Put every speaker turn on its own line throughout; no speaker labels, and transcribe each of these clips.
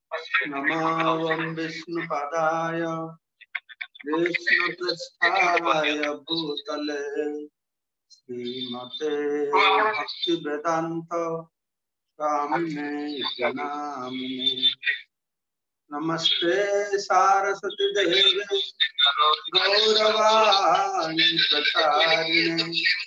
नमावं विष्णुपादाय कृष्णपृष्ठाय भूतले श्रीमते भक्तिवेदांत स्वामिने नामिने। नमस्ते सारस्वती देवे गौरवाणी प्रचारिणे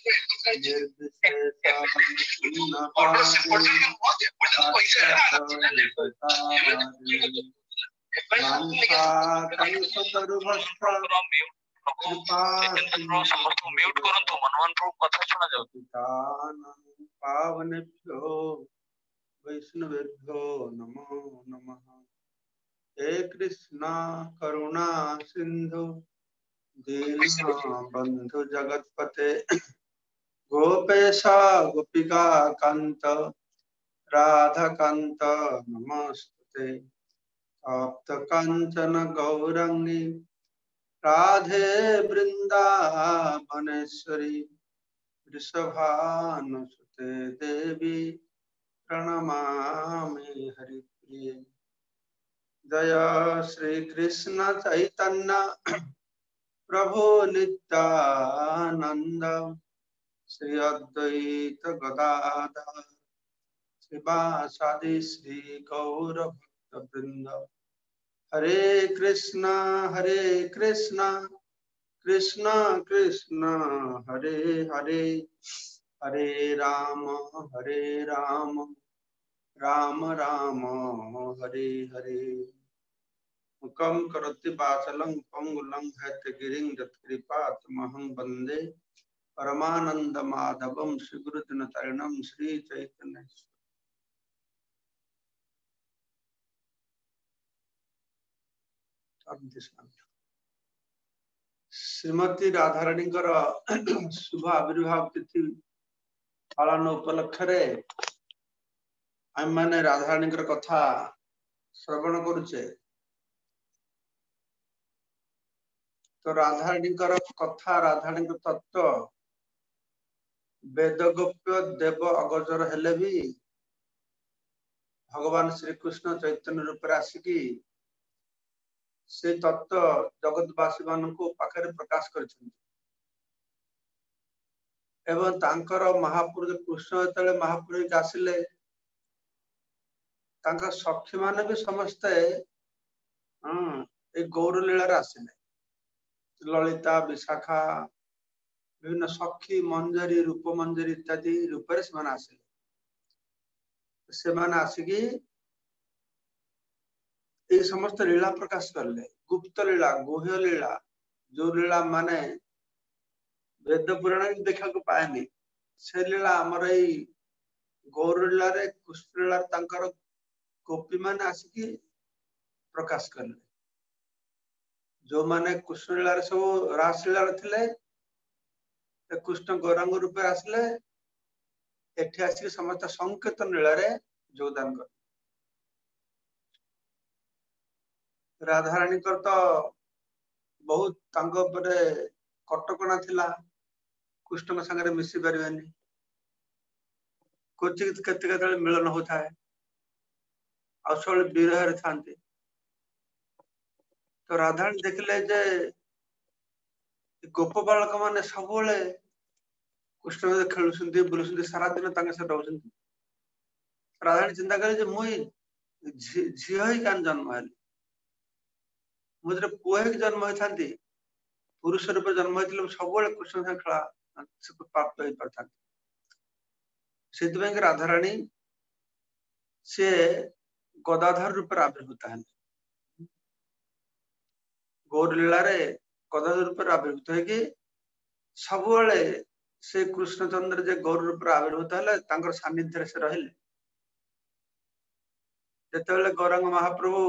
पावनेभ्यो वैष्णवेभ्यो नमो नमः। हे कृष्णा करुणा सिंधु दीनबंधु जगतपते गोपेशा गोपिका कांत राधा कांत नमस्ते। तप्त कांचन गौरंगी राधे वृंदावनेश्वरी वृषभानुसुते देवी प्रणमामि हरिप्रिये। जय श्री कृष्ण चैतन्य प्रभु नित्यानंद श्री अद्वैत गदाधर श्रीवासादि श्री गौर भक्तवृंद। हरे कृष्णा कृष्ण कृष्ण हरे हरे हरे राम राम राम हरे हरे। मुकं करोति वाचालं पंगुलं हैतगिरिं यत्कृपातमहं वन्दे परमानंद माधवम श्री गुरुदिनतरणं श्री चैतन्य। श्रीमती राधारानी शुभ आविर्भाव तिथि पालन उपलक्षे आम मैंने राधारानी कथा श्रवण करुचे। तो राधारानी कथा राधारानी तत्व वेदगोप्य देव अगोचर हेले भी भगवान श्री कृष्ण चैतन्य रूप आसिकी से तत्व जगतवासी मानक पाखे प्रकाश कर महापुरुष कृष्ण जो महापुरुष आसिले सखी मान भी समस्ते गौर लीला आसिले ललिता विशाखा विभिन्न सखी मंजरी रूप मंजरी इत्यादि रूप से आसिकी ये समस्त लीला प्रकाश करले। गुप्त लीला गुह्य लीला जो लीला माने वेद पुराण देखा पाएनि से लीला आमर गौर लीला कृष्ण लीला गोपी माने आसिकी प्रकाश करले। जो माने कृष्ण लीला सब रास लीला थिले कृष्ण गौरांग रूप आसिले एठी आसिकी समस्त संकीर्तन लीला रे योगदान कर। राधारानी तो बहुत कटकणा थिला कृष्ण संगे मिसी पारे क्वचित केत मिलन होता है सब विरह था। तो राधारानी देखले जे गोप बालक मैंने सब कृष्ण खेलुंट बुलूं सारा दिन रोच। राधारानी चिंता करे मुई झी क्या जन्म है मुझे पुआ जन्म होता पुरुष रूप जन्म होते सब कृष्ण से खेला प्राप्त हो पाता। से राधारानी से गदाधर रूप आविर्भूत है गौर लीला गदाधर रूप आविर्भूत है सब से कृष्णचंद्र जे गौर रूप आविर्भूत है सानिध्य से रहिले। जिते गौरांग महाप्रभु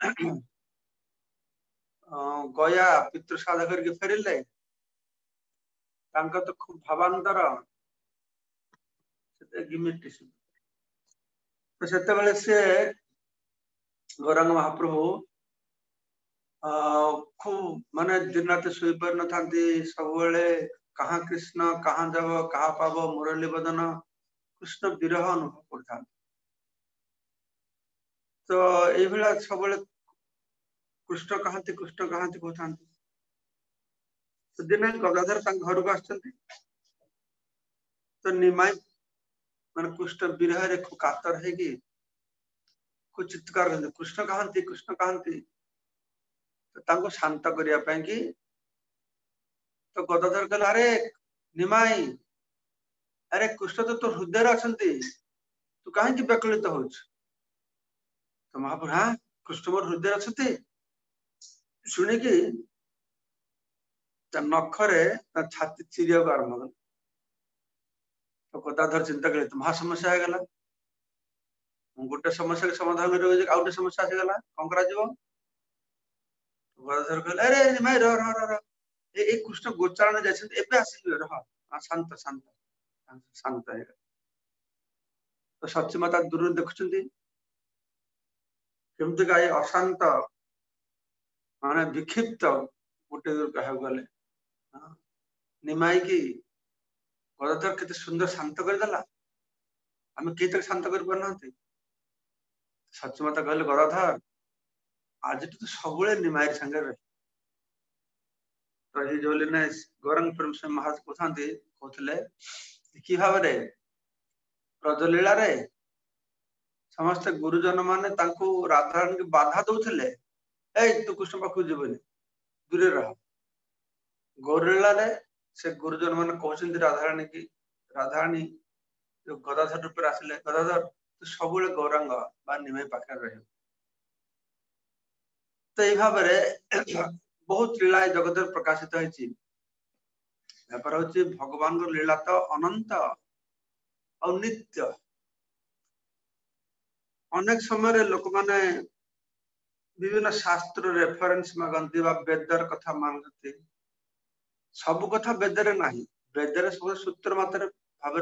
गया पितृश्राद्ध करके फेरिले तो खूब भावांतर तो से गौरांग महाप्रभु खूब माने दिन रात शुई पार न था सब कहाँ कृष्ण कहाँ जब कहाँ पाव मुरली बदन कृष्ण विरह अनुभव कर। तो ये सब कृष्ण कहती कहते तो दिन गदाधर घर को आसते तो निमाई मान कृष्ण विरह रे कातर है कि चित्कार कृष्ण कहती तो शांत करने की तो गदाधर कहला अरे निमाई अरे कृष्ण तो हृदय अच्छा तू कहीं व्याकुलित हो तो महाप्रभु हाँ कृष्ण मोर हृदय अच्छा शुणिकी नखरे छाती चिरिया को आरंभ कल तो गदाधर चिंता कले तो महासमस्या है गोटे समस्या के समाधान आउटे समस्या आसीगला कौन करा गदाधर कहले अरे निमाई रह ए कृष्ण गोचारण जाते आसिबे रह शांत शांत शांत है तो सची माता दूर देखुं केमती का अशांत माने विक्षिप्त गोटे दूर कह गले निमाई की गदाधर केते सुंदर शांत करदेला आम किए शांत कर पारना सची माता कहले गदाधर आज तो सब निमाई संगे रही तो ये जो गौरंग प्रेम से महाराज कहते कि भाव ब्रजलीला रे समस्त गुरुजन माने राधारानी की बाधा दौले तू कृष्ण पाखु जीवन दूरे रह गौरलीला रे से गुरुजन मान कहते राधारानी की राधारानी जो गदाधर रूप आसिले गदाधर तू सब गौरांग निमाई पाखे रह तो ये भाव बहुत लीला जगत प्रकाशित होती भगवान लीला तो अनंत और नित्य अनेक समय लोक माने विभिन्न शास्त्र रेफरेंस मागंती वेदर कथा मांगती सब कथा वेदरे नहीं वेदरे सब सूत्र मात्र भाव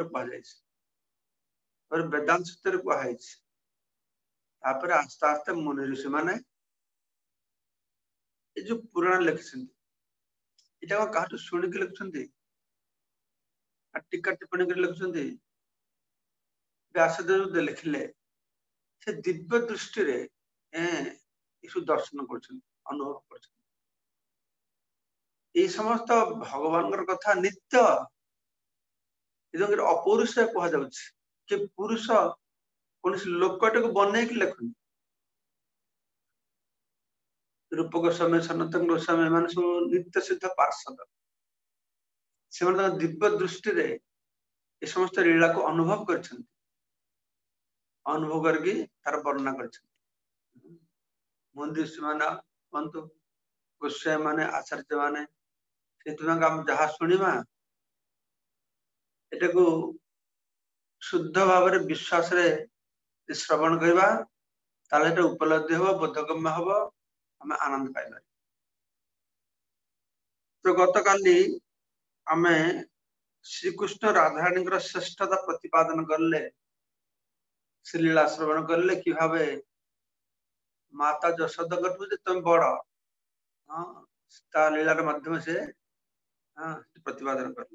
कह वेदांत सूत्र कहुई आस्ते आस्ते मुनि ऋषि माने जो पुराण लिखिं इटा क्या शुणिक लिखुं टीका टिप्पणी कर लिखुं व्यासदेव लिखिले से दिव्य दृष्टि रे दर्शन कर अनुभव कर समस्त भगवान कथा नित्य अपौरुष कह कि पुरुष कौन लोकटे को बनई लिखुन रूप गोस्वामी सनातन गोस्वामी मान सब नित्य सिद्ध पार्षद से दिव्य दृष्टि रे ये समस्त लीला को अनुभव कर अनुभव करके तार वर्णना कर मंदिर कहतु गोस्वामी माने आचार्य माने जहाँ शुणा एटा को शुद्ध भाव विश्वास रे श्रवण करवा उपलब्धि हम बोधगम्य हम आम आनंद पाइब तो गत काली आमे श्रीकृष्ण राधारानी श्रेष्ठता प्रतिपादन करले श्रीलीला श्रवण करले कि भावे माता यशोदा कटू तुम बड़ हाँ लीलार माध्यम से प्रतिपादन कर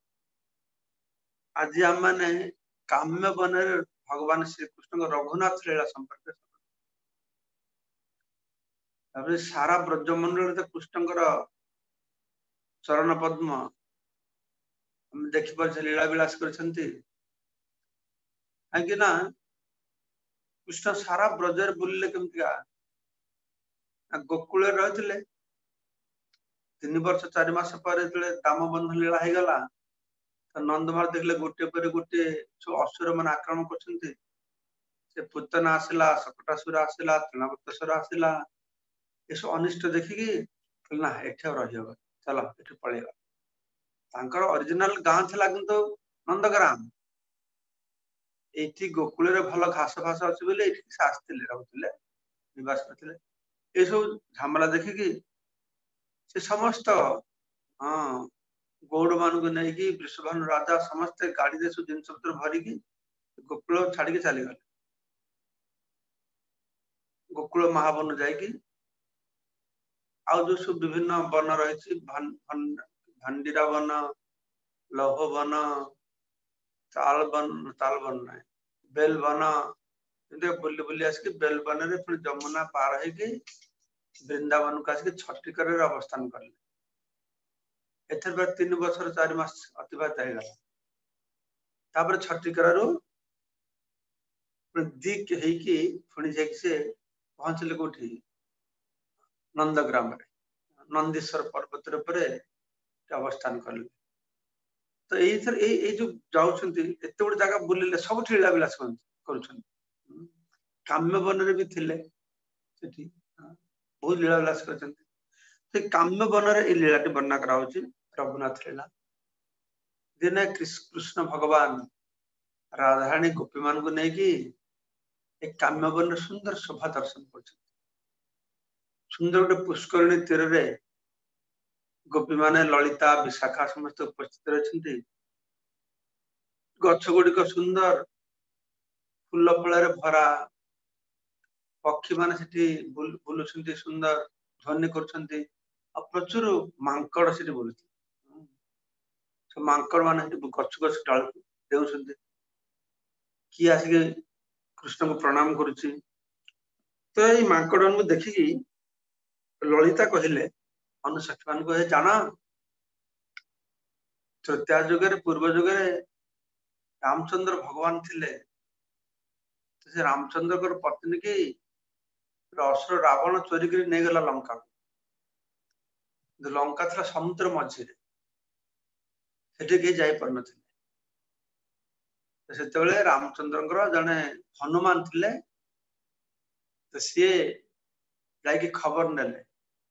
आज आम मैंने काम्य वन भगवान श्रीकृष्ण रघुनाथ लीला संपर्क सारा ब्रजमंडल तो कृष्ण चरण पद्म देखिपार लीला विलास करछंती कहीं कृष्ण सारा ब्रजर बुलले केमतिका गोकुल रही 3 वर्ष 4 मास पर दाम बंध लीला हो गला तो नंदमार देखले गोटे पर गोटे सब असुर मान आक्रमण कर पूतना आसला सकटासुर आसला तृणावृतसुर आसला ये सब अनिष्ट देखिकी ना एठ रही चलो ये पलैया ओरिजिनल गाँ थी किंतु नंदग्राम ये गोकुल भल घास फास अच्छे बोले आसते रोते निवास करते ये सब झमेला देखिकी से समस्त हाँ गौड़ मान को नहीं वृषभानु राजा समस्त गाड़ी सब जिनस पत्र भरिकी गोकुल छाड़ी चलीगले गोकुल महावन जाकि आउ जो सब विभिन्न वन रही Bhandiravan Lohavan Talavan ना बेल वन बुली बुली आसिक बेलबन रे फिर जमुना पार होगी वृंदावन को आसिक छठिकर अवस्थान कले। एथर 3 वर्ष 4 मास अतिबाहित हो गला। छठिकर दिक होगी पुणी जाकि से पहुंचले कौटी नंदग्राम नंदीश्वर पर्वत अवस्थान कले। तो ये जो जाऊँगी एत गोटे जगह बुलिले सब लीला विलास कर काम्य वन रे भी थिले सेठी बहुत लीला विलास कर काम्य वन रे लीलाटी वर्णना करा रघुनाथ लीला। दिने कृष्ण भगवान राधारानी गोपी मान को नहीं काम्य वन सुंदर शोभा दर्शन कर सुंदर गोटे पुष्करिणी तीर रे गोपी माने ललिता विशाखा समस्त उपस्थित रही गछ गुड़िक सुंदर फूल फल भरा पक्षी माने सेठी बुलुछंती सुंदर ध्वनि कर प्रचुर मांकड़ से बुलु मांकड़ मान गछ गछ डाल देउछंती किए आसिक कृष्ण को प्रणाम करुच्ची। तो ये मांकड़ मान देखिकी ललिता कहले अनुसखी मान को जान त्रेता जुगे पूर्व जुगे रामचंद्र भगवान थिले से रामचंद्र पत्नी की असुर रावण चोरी कर नहीं गला लंका लंका था समुद्र मझे से जाई पार से रामचंद्र जने हनुमान थिले तो सी जाकि खबर नेले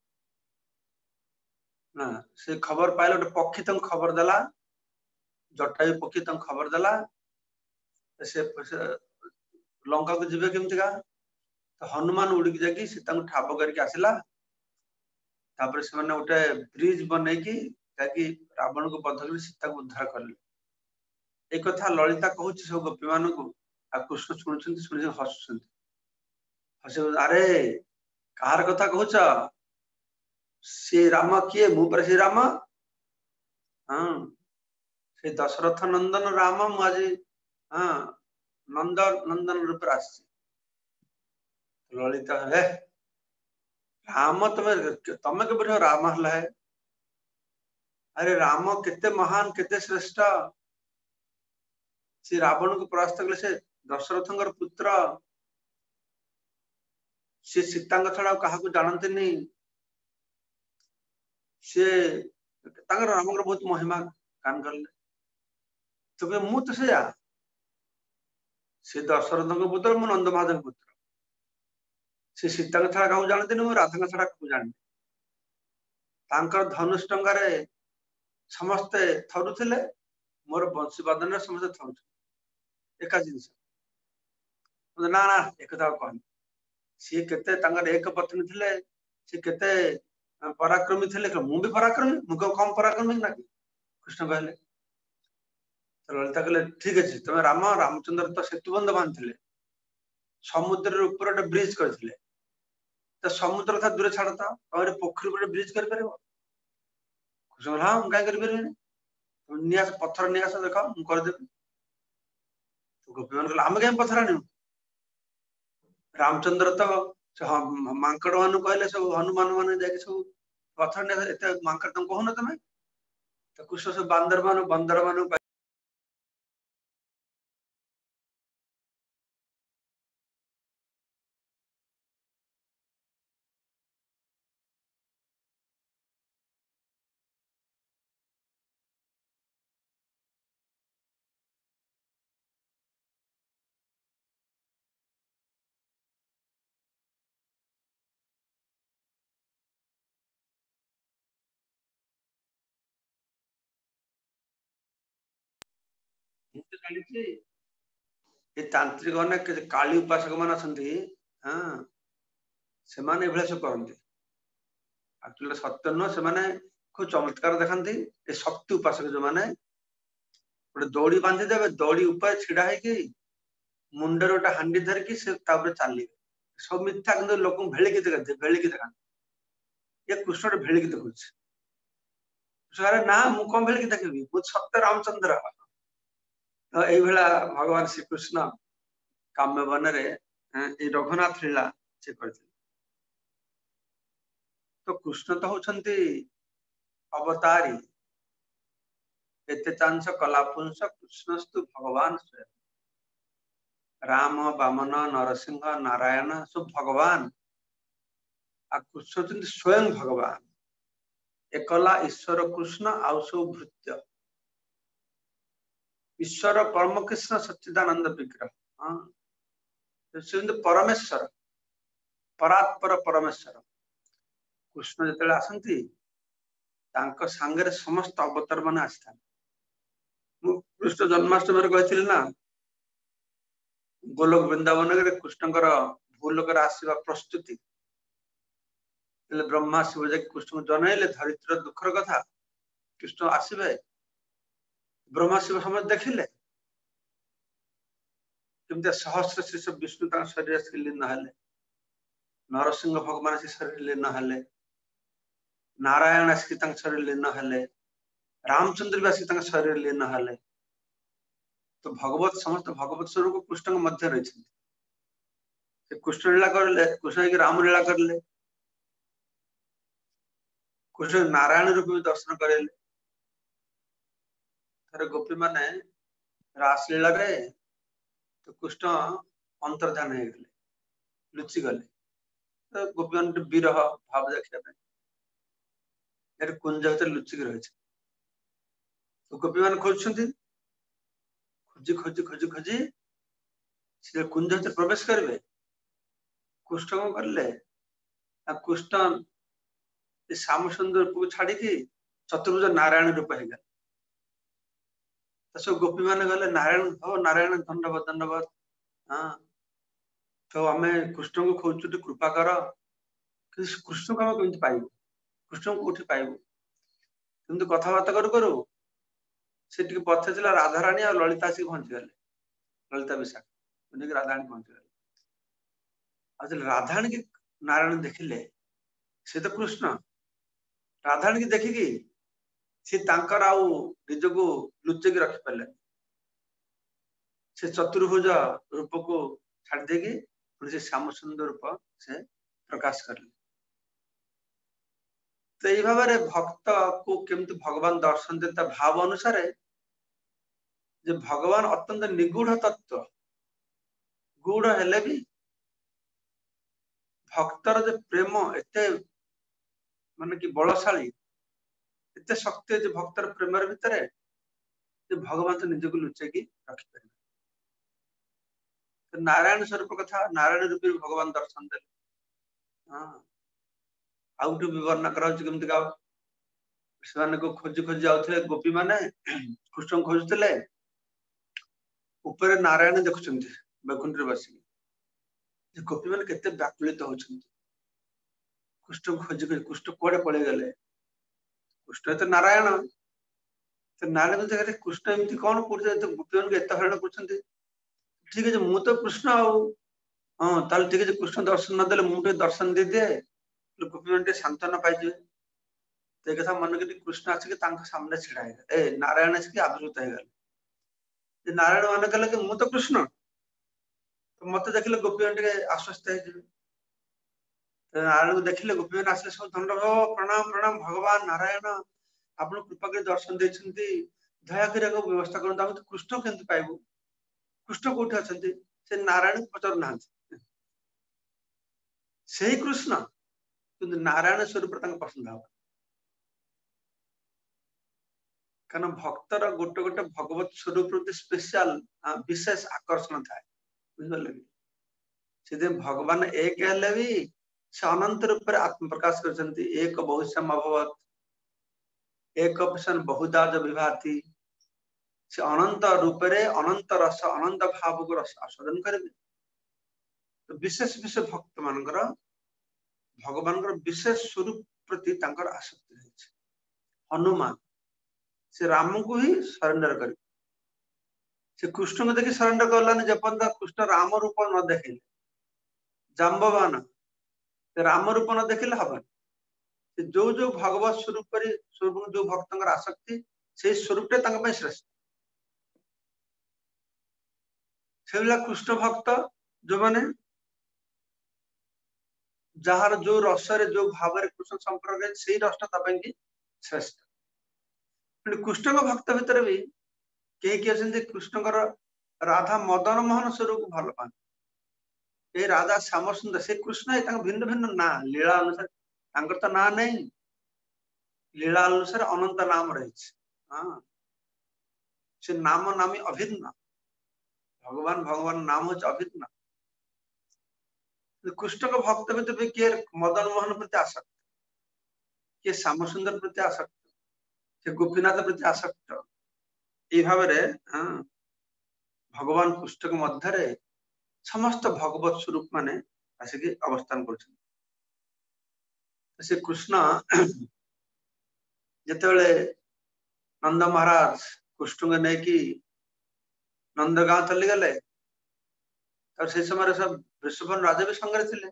ना से खबर पाइले गोटे पक्षी तक खबर देला जटायु पक्षी तक खबर देला से लंका को जीवे केमतिका तो हनुमान उड़ी जाकि सीता को ठाब करके आसला तापर से माने गोटे ब्रिज बनैकी जाकि रावण को बध कर सीता को उद्धार करले। एक कथा ललिता कहूँ सब गोपी मान को कृष्ण शुणुंट शुणी हसुंट हस अरे कहार कथा कहूच सी राम किए मुझे श्री राम हाँ से दशरथ नंदन राम मुझे हाँ नंदन रूप ललिता है राम तमें के राम है अरे राम केते महान केते श्रेष्ठ से रावण को परास्त कले से दशरथ पुत्र से सीता छड़ा क्या जानते नहीं से राम बहुत महिमा गान कले तो मु तो से दशरथ पुत्र मु नंद महादेव पुत्र से सीता छड़ा क्या जानते नहीं राधा छड़ा क्या जानते धनुष टंगार समस्ते थरुले मोर बंशीवादन समस्त थरु एका जिनस ना ना एक कहनी सी केते एक पत्नी थिले सी केते पराक्रमी थिले मु भी पराक्रमी मुझे कम पराक्रमी ना कृष्ण कहले तो ललिता कहले ठीक अच्छे तुम राम रामचंद्र तो सेतुबंध बांधे समुद्र ऊपर गोटे ब्रिज करथिले तो समुद्र था दूर छाड़ था और पोखरी गोटे ब्रिज कर परबो कृष्ण हाँ कहीं कर नियास पत्थर नियास देखा मु करदेबी तो गोपी मान कहले आम कहीं पत्थर आनु रामचंद्र तो मांकड़ मान कहले सब हनुमान मान जाके सब पत्थर एत मांकड़ तुम कहून तुम तो कृष्ण सब बंदर मान तांत्रिक अनेक काली उपासक मान हाँ से सब करते एक्चुअली सत्य नुह से खूब चमत्कार देखती ये शक्ति उपासक जो मैंने गोटे दौड़ी बांधी देवे दौड़ी ऊपर छिड़ा है मुंडर गोटे हांडी धरिकी से चलिए सब मिथ्या कि लोक भेलिकी देखा ये कृष्ण भेलिकी देखुच ना मु कौन भेलिकी देखी मुझे सत्य रामचंद्र तो ये भगवान श्री कृष्ण काम्य वन रे रघुनाथ लीला से करथिले। तो कृष्ण तो होछंती अवतारी, एते चांस कलापुंस कृष्णस्तु भगवान स्वयं। राम वामन नरसिंह नारायण सब भगवान, आ कृष्ण होछंती स्वयं भगवान। एकला ईश्वर कृष्ण आउ सब भृत्य। ईश्वर परम कृष्ण सच्चिदानंद विग्रह, हाँ परमेश्वर, परात्पर परमेश्वर। कृष्ण जिते आसती सांगे समस्त अवतार मान आसता। कृष्ण जन्माष्टमी कही ना, गोलोक वृंदावन कृष्णकर भूलोक आसवा प्रस्तुति ब्रह्मा शिव जाके कृष्ण को जनइले धरित्र दुखर कथा। कृष्ण आसवे, ब्रह्मा शिव समझ देखिले केमती सहस्र शीर्ष विष्णु शरीर से लीन हेले, नरसिंह भगवान से शरीर लीन हेले, नारायण आसिक शरीर लीन हेले, रामचंद्र भी आसिक शरीर लीन हेले। तो भगवत समस्त भगवत स्वरूप कृष्ण के मध्य रही। कृष्ण लीला करले, कृष्ण की राम लीला करले, कृष्ण नारायण रूप में दर्शन करेले। थरे गोपी माने रासलीला रे तो कृष्ण अंतर्धान हो गले, लुचि गले। तो गोपी मान विरह भाव देखा कुंज भर लुचिक रही। तो गोपी मान खोजुंट, खोजी खोजी खोजी खोजी से कुंज भर प्रवेश करेंगे। कृष्ण कौन करले, कृष्ण श्याम सुंदर रूप को छाड़ी चतुर्भुज नारायण रूप हो गए। तो सब गोपी मान गले नारायण हो, नारायण धन्यवाद धन्यवाद। हाँ तो आम कृष्ण को खोजु, कृपा कर। कृष्ण को आम कमी पाइबू, कृष्ण को कौटी पाइबू? किंतु कथबार्ता करू करू से पथे चला राधारानी और ललिता आसिक पहुंची गले। ललिता विशाखा राधारानी पहुंची गले। राधारानी की नारायण देखिले, से तो कृष्ण राधारानी की देखिकी सी तांकर आउ निज को लुचेक रखी पारे। से चतुर्भुज रूप को छाड़ देगी से श्याम सुंदर रूप से प्रकाश करले। तो यही भाव भक्त को केमती भगवान दर्शन देता भाव अनुसार जे भगवान अत्यंत निगूढ़ तत्व, गूढ़ हेले भी भक्तर जो प्रेम एते माने कि बलशाली, एते शक्ति जे भक्तर प्रेम भितर जे भगवान तो निज को लुचेकी रखी पारे। तो नारायण स्वरूप कथा, नारायण रूपी भगवान दर्शन दे। हाँ आउट विवरण करमती को खोजी खोजी जाते गोपी माने कृष्ण खोजुले, ऊपर नारायण देखुं बैकुंठ बसिक। गोपी मैंने केते व्याकुलित होती, कृष्ण को खोजी खोजी कृष्ण कौड़े पलि गले। कृष्ण तो नारायण, तो नारायण जगह कृष्ण एमती कौन कर गोपी मान एत हरण कर। ठीक है मु तो कृष्ण हाँ ताल ठीक है कृष्ण दर्शन नदेले मुझे दर्शन दे दिए, गोपी मान सांत्वना पाई। तो कथा मन कर कृष्ण आसिक सामने छिड़ा है, ए नारायण आसिक आविर्भूत हो गए। नारायण मान कहले कि मु तो कृष्ण, तो मत देखिले गोपी मान आश्वस्त हो। नारायण को देखिले गोपी मैंने आसिले सब धन्यवाद प्रणाम प्रणाम भगवान नारायण आप कृपा कर दर्शन देते, दया कर व्यवस्था कर। कृष्ण केमती पाइबू, कृष्ण कौटी अच्छा से नारायण पचार ना से कृष्ण कि नारायण स्वरूप पसंद हम। कारण भक्तर गोटे गोटे भगवत स्वरूप प्रति स्पेशल विशेष आकर्षण थाए, बुझे कि भगवान एक हेले भी से अनंत रूप आत्म प्रकाश कर। एक बहुश्याम अभवत, एक बहुदाज विभाति। से अनंत रूप अनंत रस अनंत भाव को रस आस्वादन करेंगे। तो विशेष विशेष भक्त मानकर भगवान विशेष स्वरूप प्रति आसक्ति रही। हनुमान से राम को ही सरेंडर कर, से कृष्ण को देखी सरेंडर करलानी जपर्यंत कृष्ण राम रूप न देखे। जाम्बवान राम रूप न देखिले हबन। जो जो भगवत स्वरूप जो भक्त आसक्ति से स्वरूप श्रेष्ठ। से कृष्ण भक्त जो माने जार जो रसरे जो भाव कृष्ण संपर्क से रसटा कि श्रेष्ठ कृष्ण भक्त भितर भी कई कृष्ण राधा मदन मोहन स्वरूप भल पाते राधा श्याम सुंदर से कृष्ण है भिन्न भिन्न ना लीला अनुसार तो ना नहीं लीला अनुसार अनंत नाम रही से नाम नामी अभिन्न भगवान भगवान नाम हो अभिन्न कृष्ण का भक्त भितर भी किए मदन मोहन प्रति आसक्त किए श्याम सुंदर प्रति आसक्त किए गोपीनाथ प्रति आसक्त ये भाव भगवान कृष्ण मध्य समस्त भगवत स्वरूप माने आसिक अवस्थान कर कृष्ण जिते नंद महाराज कृष्ण को लेकिन नंद गांव चली गले से समय सब वृषभन राजा भी संगे थे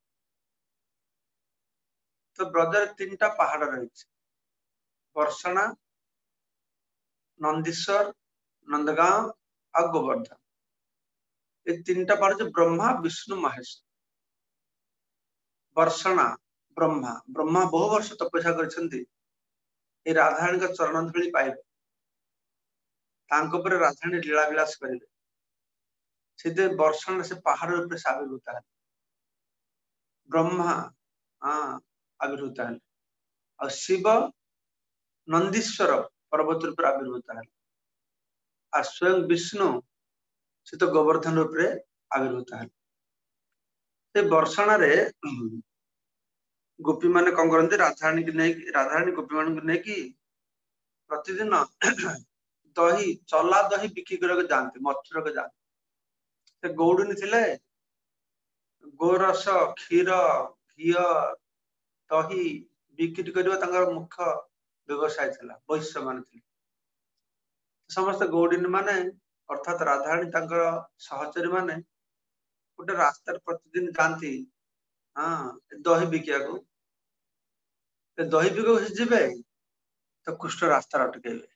तो ब्रजर 3टा पहाड़ रही वर्षणा नंदीश्वर नंदगांव और गोवर्धन ये 3टा पहाड़ जो ब्रह्मा विष्णु महेश वर्षणा ब्रह्मा ब्रह्मा बहु वर्ष तपस्या कर राधाराणी का चरण धूली पाइबे राधाराणी लीला विलास करेंगे सीधे वर्षण से पहाड़ रूप से आविर्भूत है ब्रह्मा आविर्भूत है और शिव नंदीश्वर पर्वत रूप आविर्भूत है और स्वयं विष्णु से तो गोवर्धन रूप आविर्भूत है वर्षण गोपी माने कौन करते राधाराणी गोपी मान को प्रतिदिन दही चला दही बिक्री करके जाते मथुरा को जाते गौड़ुनी थे गोरस क्षीर घी दही बिक्री करने मुख्य व्यवसाय था वैश्य मान समस्त गौड़िनी माने अर्थात राधाराणी सहचरी माने गोटे रास्ता प्रतिदिन जाती दही बिकिया दही बिक जीवे तो कृष्ण रास्ता अटकेबे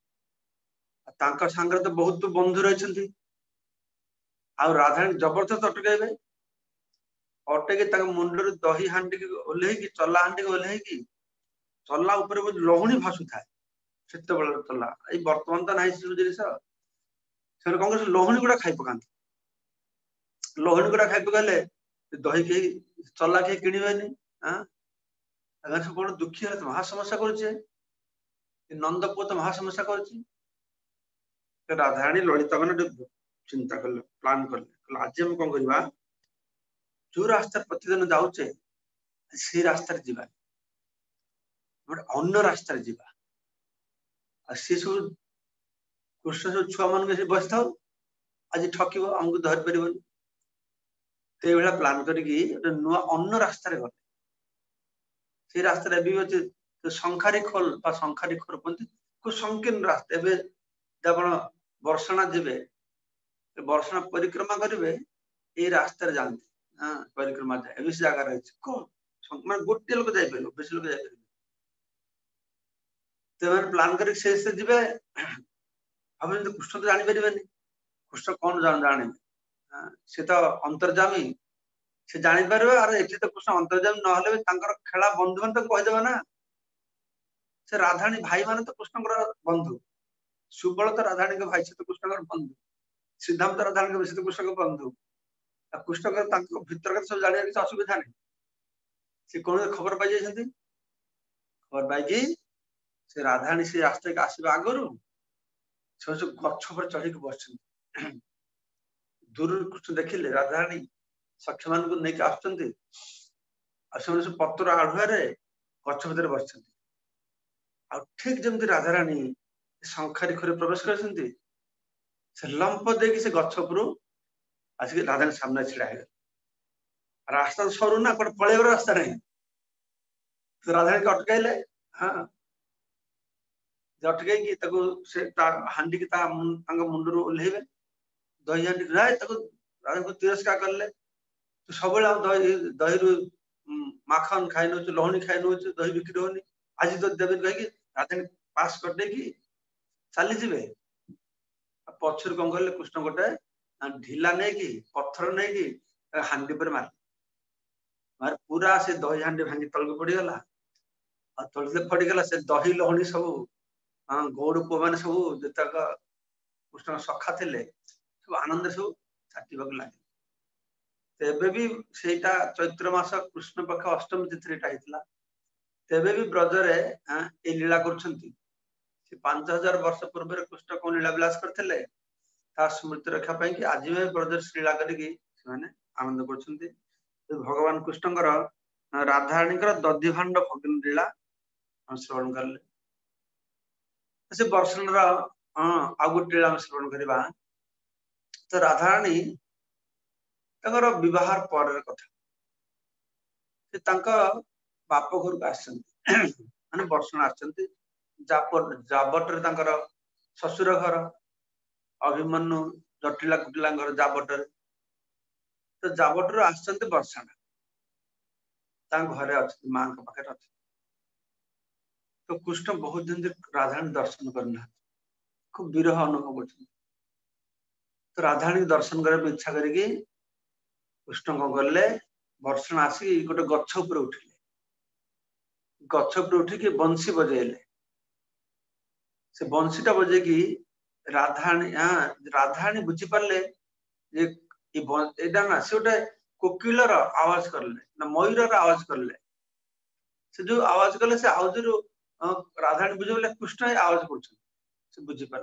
सांगे तो बहुत बंधु रही राधाराणी जबरदस्त अटकेबे अटके मुंडर दही हांडी ओह्लैकी चला हांडी ओह्लैकी चला लहुणी भासु था से चला ये बर्तमान तो ना जिस कौन कर लहुणी गुड़ा खाई पका लहुणी गुड़ा खाई पकाले दही कहीं चला कहीं किणवेनि सब कौन दुखी है महासमस्या कर नंद पुओ तो महासमस्या कर राधाराणी ललिता मैंने चिंता कले प्लान कले आज हम कौन करवा जो रास्ता प्रतिदिन जाऊे से रास्ता जीवा अन्य रास्ता जीवा सी सब कृष्ण सब छुआ मान बस था आज ठक आमको धरी पार तो ये प्लान करके नुआ अन्य रास्ता गले से रास्ता भी अच्छे शंखारी खोल शंखारी खोल कहते खूब संकीर्ण रास्ता आप वर्षणा जीवे वर्षणा परिक्रमा करेंगे ये रास्ता जाते परिक्रमा जाए जगह रही मैं गोटे लोक जापर बेस लोक जापर तो प्लान कर जीवे भाव कृष्ण तो जापर कृष्ण कौन जाने सी तो अंतर्जामी से जापर और ये तो कृष्ण अंतर्जामी ना खेला बंधु मान कहीदेव ना से राधाराणी भाई मान तो कृष्ण बंधु सुबल तो राधाराणी भाई से तो कृष्ण बंधु सिद्धांत राधाराणी से तो कृष्ण बंधु कृष्ण भीतर सब जाना किसी असुविधा नहीं से कौन खबर पाई खबर पाई से राधाराणी से रास्ता के आसवा आगु से गछ पर चढ़ी बस दूर कृष्ण देखिले राधाराणी सख्य मान को लेकिन आस पत्र आढ़ुआरे गछ भितर बस ठीक जमी राधाराणी शंखारी खोरे प्रवेश कर लंप देकी से गछ उपरू आसिक राधाराणी सामने छिड़ा है रास्ता तो सरू ना कौन पलैब रास्ता नहीं तो राधाराणी को अटकैले हाँ अटकई हांडी मुंडर ओह्लैबे दही हांडी राधा को तिरस्कार कले तो सब दही रु माखन खाई नौ लहुणी खाई नौ दही बिक्री होनी आज तो देवे कहीकि राधाराणी पास करदे चली जीवे पछर कौन कले कृष्ण गोटे ढिला नहीं कि पत्थर नहीं कि हांडी पर मार मार पूरा से दही हांडी भांगी तलक पड़गला आ तलसे पड़गला से दही लहणी सब गौड़ पुआ मैंने सब जतक कृष्ण सखा थे सब आनंद सब छाटिबाक लगे तेबे भी सेटा चैत्र मास कृष्ण पक्ष अष्टमी तिथि होता तेबे भी ब्रजरे ये लीला करछंती 5000 वर्ष पूर्व कृष्ण कौन लीला विलास करते स्मृति रखा कि आज भी ब्रजर लीला करके आनंद कर भगवान कृष्णकर राधाराणी दधि भांड भगिन लीला श्रवण कले से वर्षण आउ गोटे लीला श्रवण करवा तो राधाराणी विवाह पर कथा बाप घर को आने वर्षण आबटर ससुर घर अभिमन्यु जटिला कुटिला घर जाबटर तो जाबटर आसचंती वर्षण घरे अच्छे माँ पाखे अच्छे तो कृष्ण बहुत दिन राधाराणी दर्शन करना खूब विरह अनुभव कर तो राधाराणी दर्शन करने इच्छा करके कृष्ण कौन कले वर्षण आसी गोटे गछ उठिले गछ उठिकी बंशी बजेले से बंशीटा बजेकी राधाराणी बुझी पारे ना से गोटे कोकिलर आवाज करले ना मयूर आवाज करले से जो आवाज कले से आवाज राधाराणी बुझे कृष्ण आवाज कर बुझी पारे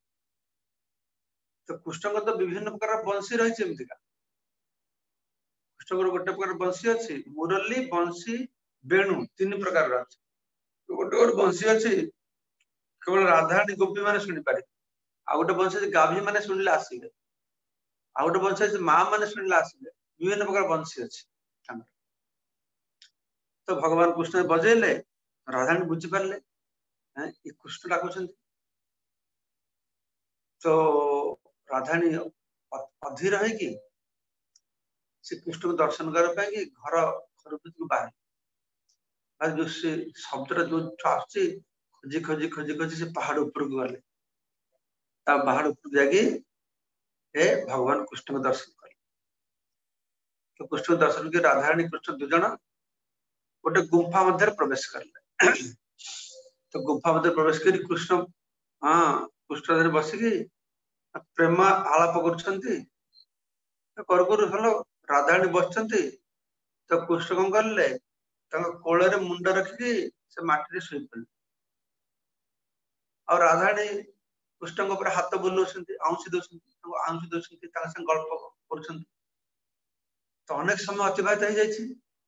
तो कृष्ण तो विभिन्न प्रकार बंशी रही कृष्ण गोटे प्रकार बंशी अच्छी मुरली बंशी वेणु 3 प्रकार गोटे गोटे बंशी अच्छी केवल राधाराणी गोपी मैंने शुणी पारे आ गोटे बंशी गाभी मैंने शुणिले आसिले आ गोटे बंशी अच्छी माँ मैंने शुणिले आसिले विभिन्न प्रकार बंशी अच्छी तो भगवान कृष्ण बजेले राधाराणी बुझी पारे कृष्ण डाकुं तो राधाराणी अधीर है कि से कृष्ण को दर्शन करने कि घर बाहर जो से शब्द जो आसची खोजी खोजी खोजी खोजी से पहाड़ ऊपर को गले पहाड़ ऊपर जाके भगवान कृष्ण को दर्शन कले तो कृष्ण को दर्शन कर राधाराणी कृष्ण 2 जन गोटे गुंफा मध्य प्रवेश करले तो गुंफा मध्य प्रवेश कर कृष्ण कृष्ण बसिकी प्रेम आलाप कर राधाराणी बसचंती तो कृष्ण कौन कले कोल मुंड रखिकी से माटी शुई पड़े और राधाराणी कृष्ण हाथ बुलाऊँ आउंसी दौरान गल्प कर तो अनेक समय अतिबाहित हो जाए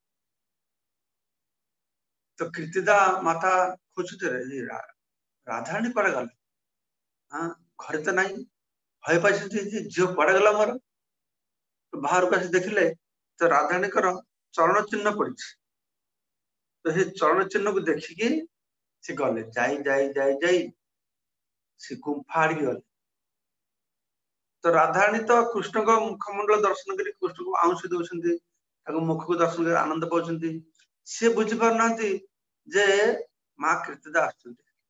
तो कीर्तिदा माता खोजुते राधाराणी कड़े गल घर तो ना भय पाई झील कड़े गला मोर तो बाहर को देखिले तो राधाराणी चरण चिन्ह पड़ी तो ये चरण चिन्ह को देखिकी से गले जाई जाई जाई जाई से गुंफा आड़ गले तो राधाराणी तो कृष्ण को मुखमंडल दर्शन कर कृष्ण को आउंसी दौरान मुख को दर्शन कर आनंद पाँच सी बुझी पार जे माँ कीर्तिदा आस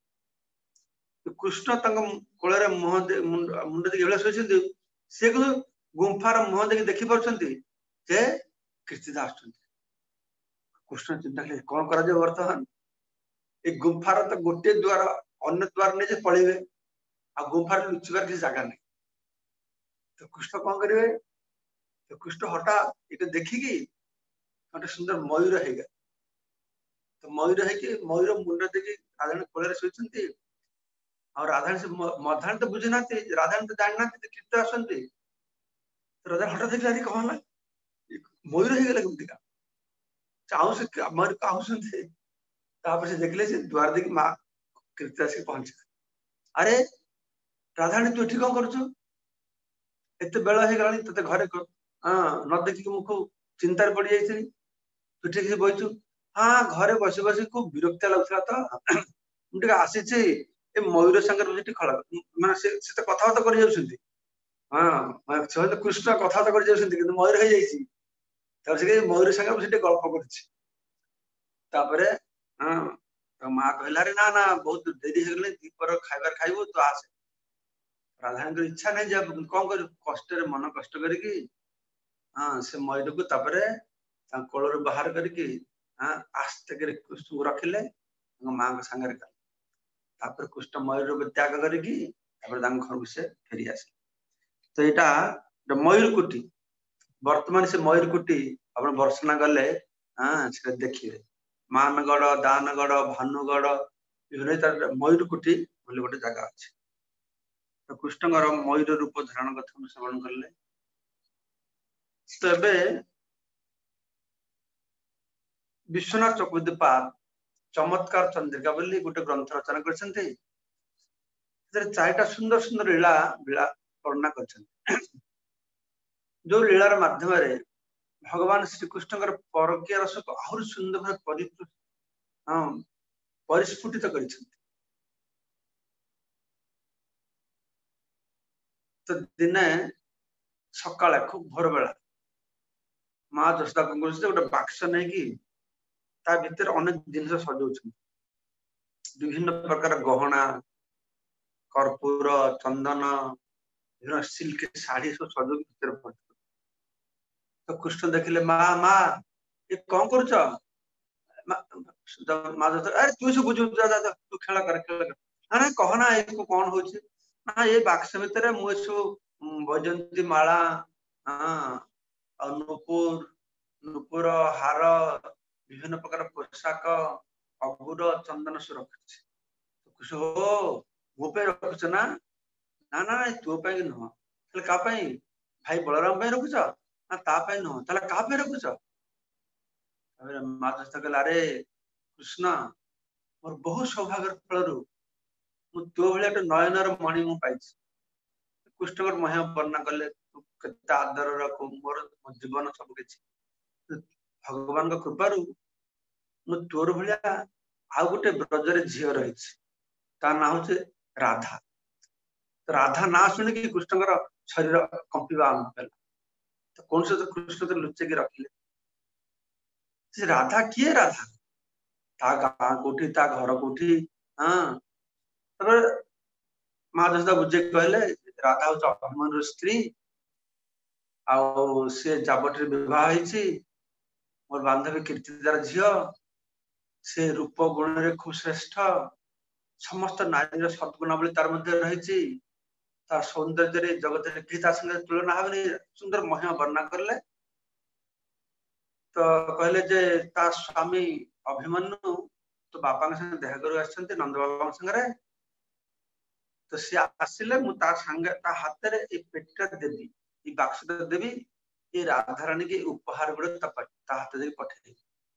कृष्ण कोल मुंड देखिए शोचे सी गुंफार मुह देखी पार्टी जे कीर्तिदा आस कृष्ण चिंता कले कौन कर बर्तमान ये गुंफार तो गोटे द्वार अन्य द्वार नहीं पलैबे आ गुंफार लुचार किसी जगह नहीं तो कृष्ण कौन करेंगे तो कृष्ण हठात ये देखिकी गोटे सुंदर मयूर है तो मयूर है मयूर मुंड देखिए राधाराणी कोल शोचती और राधाराणी से मधाराणी तो बुझी ना राधाराणी तो जानी ना कीर्ति आसती तो राधाराणी हठात देखिए अरे कौन मयूर हो गला कमतिका चाहूँ से मयूर कहते से देखले से द्वार देखी माँ कीर्ति आसिक पहुंच अरे राधाराणी तू ये कौन करुचु एत बेल हो गला ते घरे न देखिक मुझे चिंतार पड़ जाइए तू ठीक बहीचु हाँ घरे बस बस खूब विरक्तिया लगुला तो मुझे आसी मयूर सागर खड़ा माने से तो कथबार्ता कर कृष्ण कथबार्ता कर मयूर हो जाए मयूर सागर गल्प कर माँ कहला रे ना ना बहुत देरी हो गले दीपर खाइबार खाइबू तो आसे राधाराणी इच्छा नहीं जब कौन कर कष्ट मन कष्ट करके से मयूर को कोलर बाहर करके आस्ते कर कृष्ण रखिले माँ के सांगे तापर कृष्ण मयूर रूप त्याग करके घर को से फेरी आस तो यहाँ मयूरकुटी वर्तमान से मयूरकुटी आप बर्षना गले से देखिए मानगढ़ दानगढ़ भानुगढ़ विभिन्न मयूरकुटी बोले गोटे जगह अच्छे तो कृष्ण मयूर रूप धारण कथा श्रवण कले तो विश्वनाथ चक्रवर्ती चमत्कार चंद्रिका बोली गोटे ग्रंथ रचना करछन्ते चारिटा सुंदर सुंदर लीला लीला वर्णना कर जो लीलार माध्यम भगवान श्रीकृष्ण परकीय रस को आहरी सुंदर भाव परिस्फुटित कर तो दिने सकाଳେ खूब भोर बेला माँ जशोदा कौन गोटे बाक्स नहीं कि ता भीतर अनेक जिन सजाऊँ विभिन्न प्रकार गहना कर्पूर चंदन सिल्क शाढ़ी सब सजो भीतर तो कृष्ण देखिले माँ माँ ये कौन कर अरे तू सब बुझू तू खेल कर ना कहना को कौन हो ना ये बाक्स भितर मुझे वैजंती माला नुपुर नुपुर हार विभिन्न प्रकार पोशाक अगुर चंदन सब रखी खुश हो मो पे रखुच ना ना ना तू नुह क्या भाई बलराम रखुच ना तापाई नुह क्या रखुच माँ दस्ता कहला अरे कृष्ण मोर बहुत सौभाग्य फल तो भाई नयनर मणि मु पाई कृष्ण मह वर्णना कले केते आदर रखू मोर जीवन सब किसी भगवान कृपारू मु तोर भाया आउ गोटे ब्रजर झील रही ना हूँ राधा राधा ना शुणिकी कृष्ण शरीर कंपा आरंभ है तो कौन से कृष्ण तो लुचेक रखिले राधा किए राधा ता गाँ कोठी ता घर कोठी हाँ माँ जसोदा बुझे कहले राधा हूँ अभिमन्यु स्त्री आउ सी जाबटी विवाह होती मोर बांधवी कीर्तिदार झील से रूप गुण रे खूब श्रेष्ठ समस्त नारी सद्गुणावली तार मध्य रही तार सौंदर्य जगत संगे तुलना हे सुंदर महिमा वर्णना करले तो कहले जे ता स्वामी अभिमन्यु तो बापा संगे देह कर नंद बाबा संगे तो सी आसिले हाथ में पेटा देवी ये बाक्सटा देवी ये राधाराणी के उपहार गुड़ हाथ दे पठे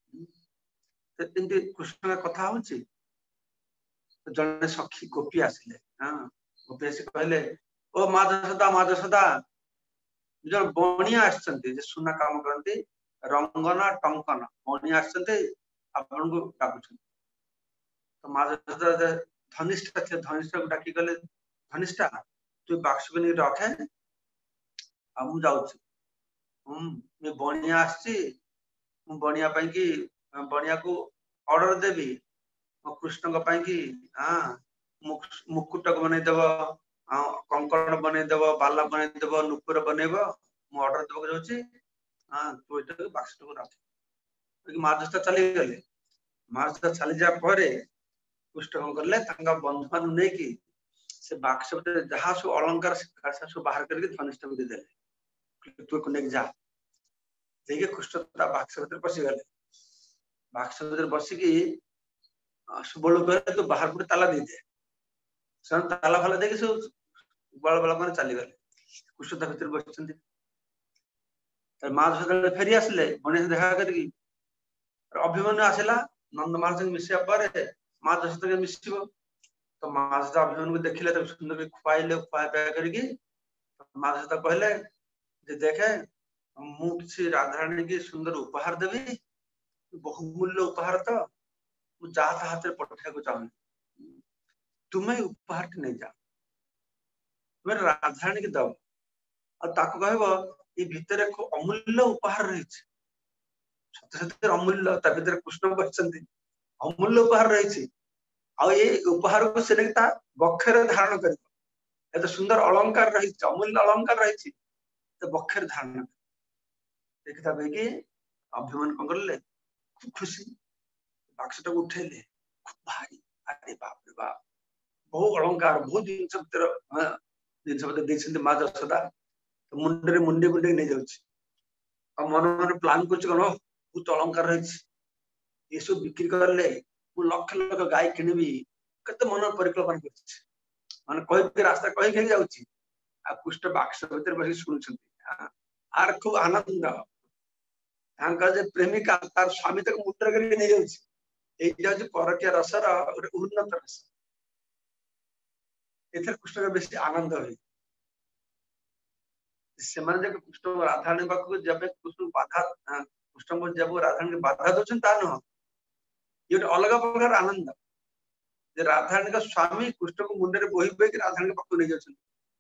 कृष्ण कथा हूँ जड़े सखी गोपी आसिले गोपी आस कहले ओ माँ जशोदा जो बणिया आसछन्ती सुना काम करती रंगना टंकन बणिया आसछन्ती आपन को डाकुछन्ती तो माँ जशोदा धनिष्ठा थे धनिष्ठा को डाकी गले धनिष्ठा तू बाक्स को नहीं रखे मु जाऊँ बणिया आसी बणिया की बणिया को ऑर्डर देवी कृष्ण की मुकुट बनईदेव कंकण बनईदेव बाला बनईदेव नुपुर बनईब मु ऑर्डर देव जाऊँगी तू ये बाक्स को रख माँ जशोदा चली गले माँ जशोदा चली जा कृष्ण कौन कले बंधु मान नहीं से बाक्स जहाँ सब अलंकार सब बाहर करके धनिष्ठ को देदेले तू को लेके जा देखिए कृष्ण बाक्स भर पशिगले बाक्स भर बसिकी सुबल तो बाहर को ताला दे ताला फाला देखिए सब बल बल मैंने चली गले कृष्ण भर बस माँ जशोदा फेरी आसिले बणिया देखा करके अभिमन्यु आसला नंद महाराज मिसा पर माँ जशोदा मिसिब तो माँ जशोदा अभिमन्यु को देखिले तो सुंदर खुआइले खुआ पिया करके माँ जशोदा कहले जे देखे मु किसी राधाराणी की सुंदर उपहार देवी बहुमूल्य उपहार तो मुझे हाथ में पठा को चाहूँ तुम्हें उपहार नहीं जा तुम्हें राधाराणी की दब और कह ये भितर अमूल्य उपहार रही सत्य अमूल्य भर कृष्ण बस अमूल्य उपहार रही उपहार को से बक्षर धारण कर सुंदर अलंकार रही अमूल्य अलंकार रही तो बक्षर धारण देखता कि अभिमन्यु कौन करले खूब खुशी बाक्स टाक उठेले खूब भारी अरे बाप रे बाप बहु अलंकार बहुत दिन दिन माँ जशोदा तो मुंडे मुंडे मुंडे नहीं जाउछि और मन मन प्लान कर बहुत अलंकार रही ये सब बिक्री करले लक्ष लक्ष गाय किनबी कते मन परिकल्पना कर मान कह रास्ता कही कही जाउछि आ कुष्ठ बाक्स भीतर बसी शुणुछंती आर खूब आनंद प्रेमिका तार स्वामी तक मुद्रा करके नहीं जाउछि एटा जे परकिया रसर उन्नत रस एथर कृष्ण का बेसी आनंद हुई से माने जब कृष्ण राधारानी पाखु जब कृष्ण बाधा कृष्ण को जब राधारानी बाधा दोछन ता न ये अलग प्रकार आनंद जे राधारानी का स्वामी कृष्ण को मुंडे रे बोही बोही के राधारानी पाखु नहीं जाछन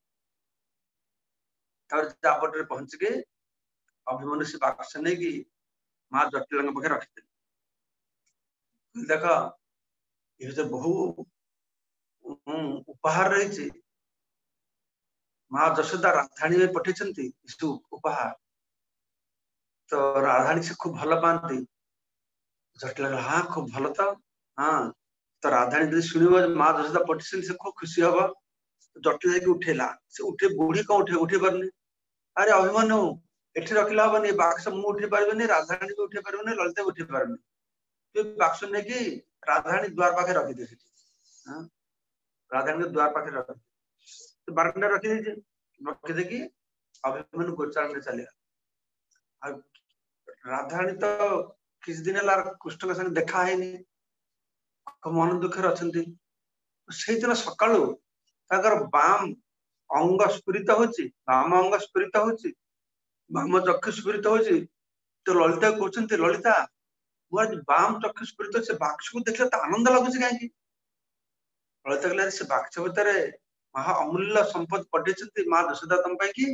तार जापट रे पहुंच के अभिमन्यु से बाक्स नहीं की मां जटिल पाखे रखी देख ये जो बहु उपहार रही माँ जशोदा राधारानी में पठे उपहार तो राधारानी से खूब भल पाती जटिल हाँ खूब भल तो हाँ तो राधारानी शुणव माँ जशोदा पठे से खूब खुशी हम जटिल उठेला से उठे बुढ़ी कौन उठे पारनी अरे अभिमन्यु एठी रखिला हबनी बाक्स मु उठे पारबेनी राधारानी भी उठे पारबेनी ललिता उठे पारबेनी तो बाक्स ने कि राधारानी द्वार पाखे रखी दे हां राधारानी के द्वार पाखे रखी तो बारंडा रखी देखी अभिमन्यु गोचारण चले राधारानी तो किस दिन कृष्ण के संग देखा है मन दुखे अच्छा से दिन सका बाम अंग स्फुरित होची बाम अंग स्फुरित होची बाम चक्षु स्फुरित होची तो ललिता कहते ललिता मुझे बाम चक्षु स्फुरित से बाक्स को देखले तो आनंद लगुच कहीं ललिता कहले से बाक्स भीतर महा अमूल्य संपद पठे माँ जशोदा तुम कि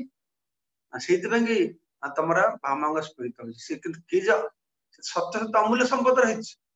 तुम बामांग स्फुरित हो सत्य सत्य अमूल्य संपद रही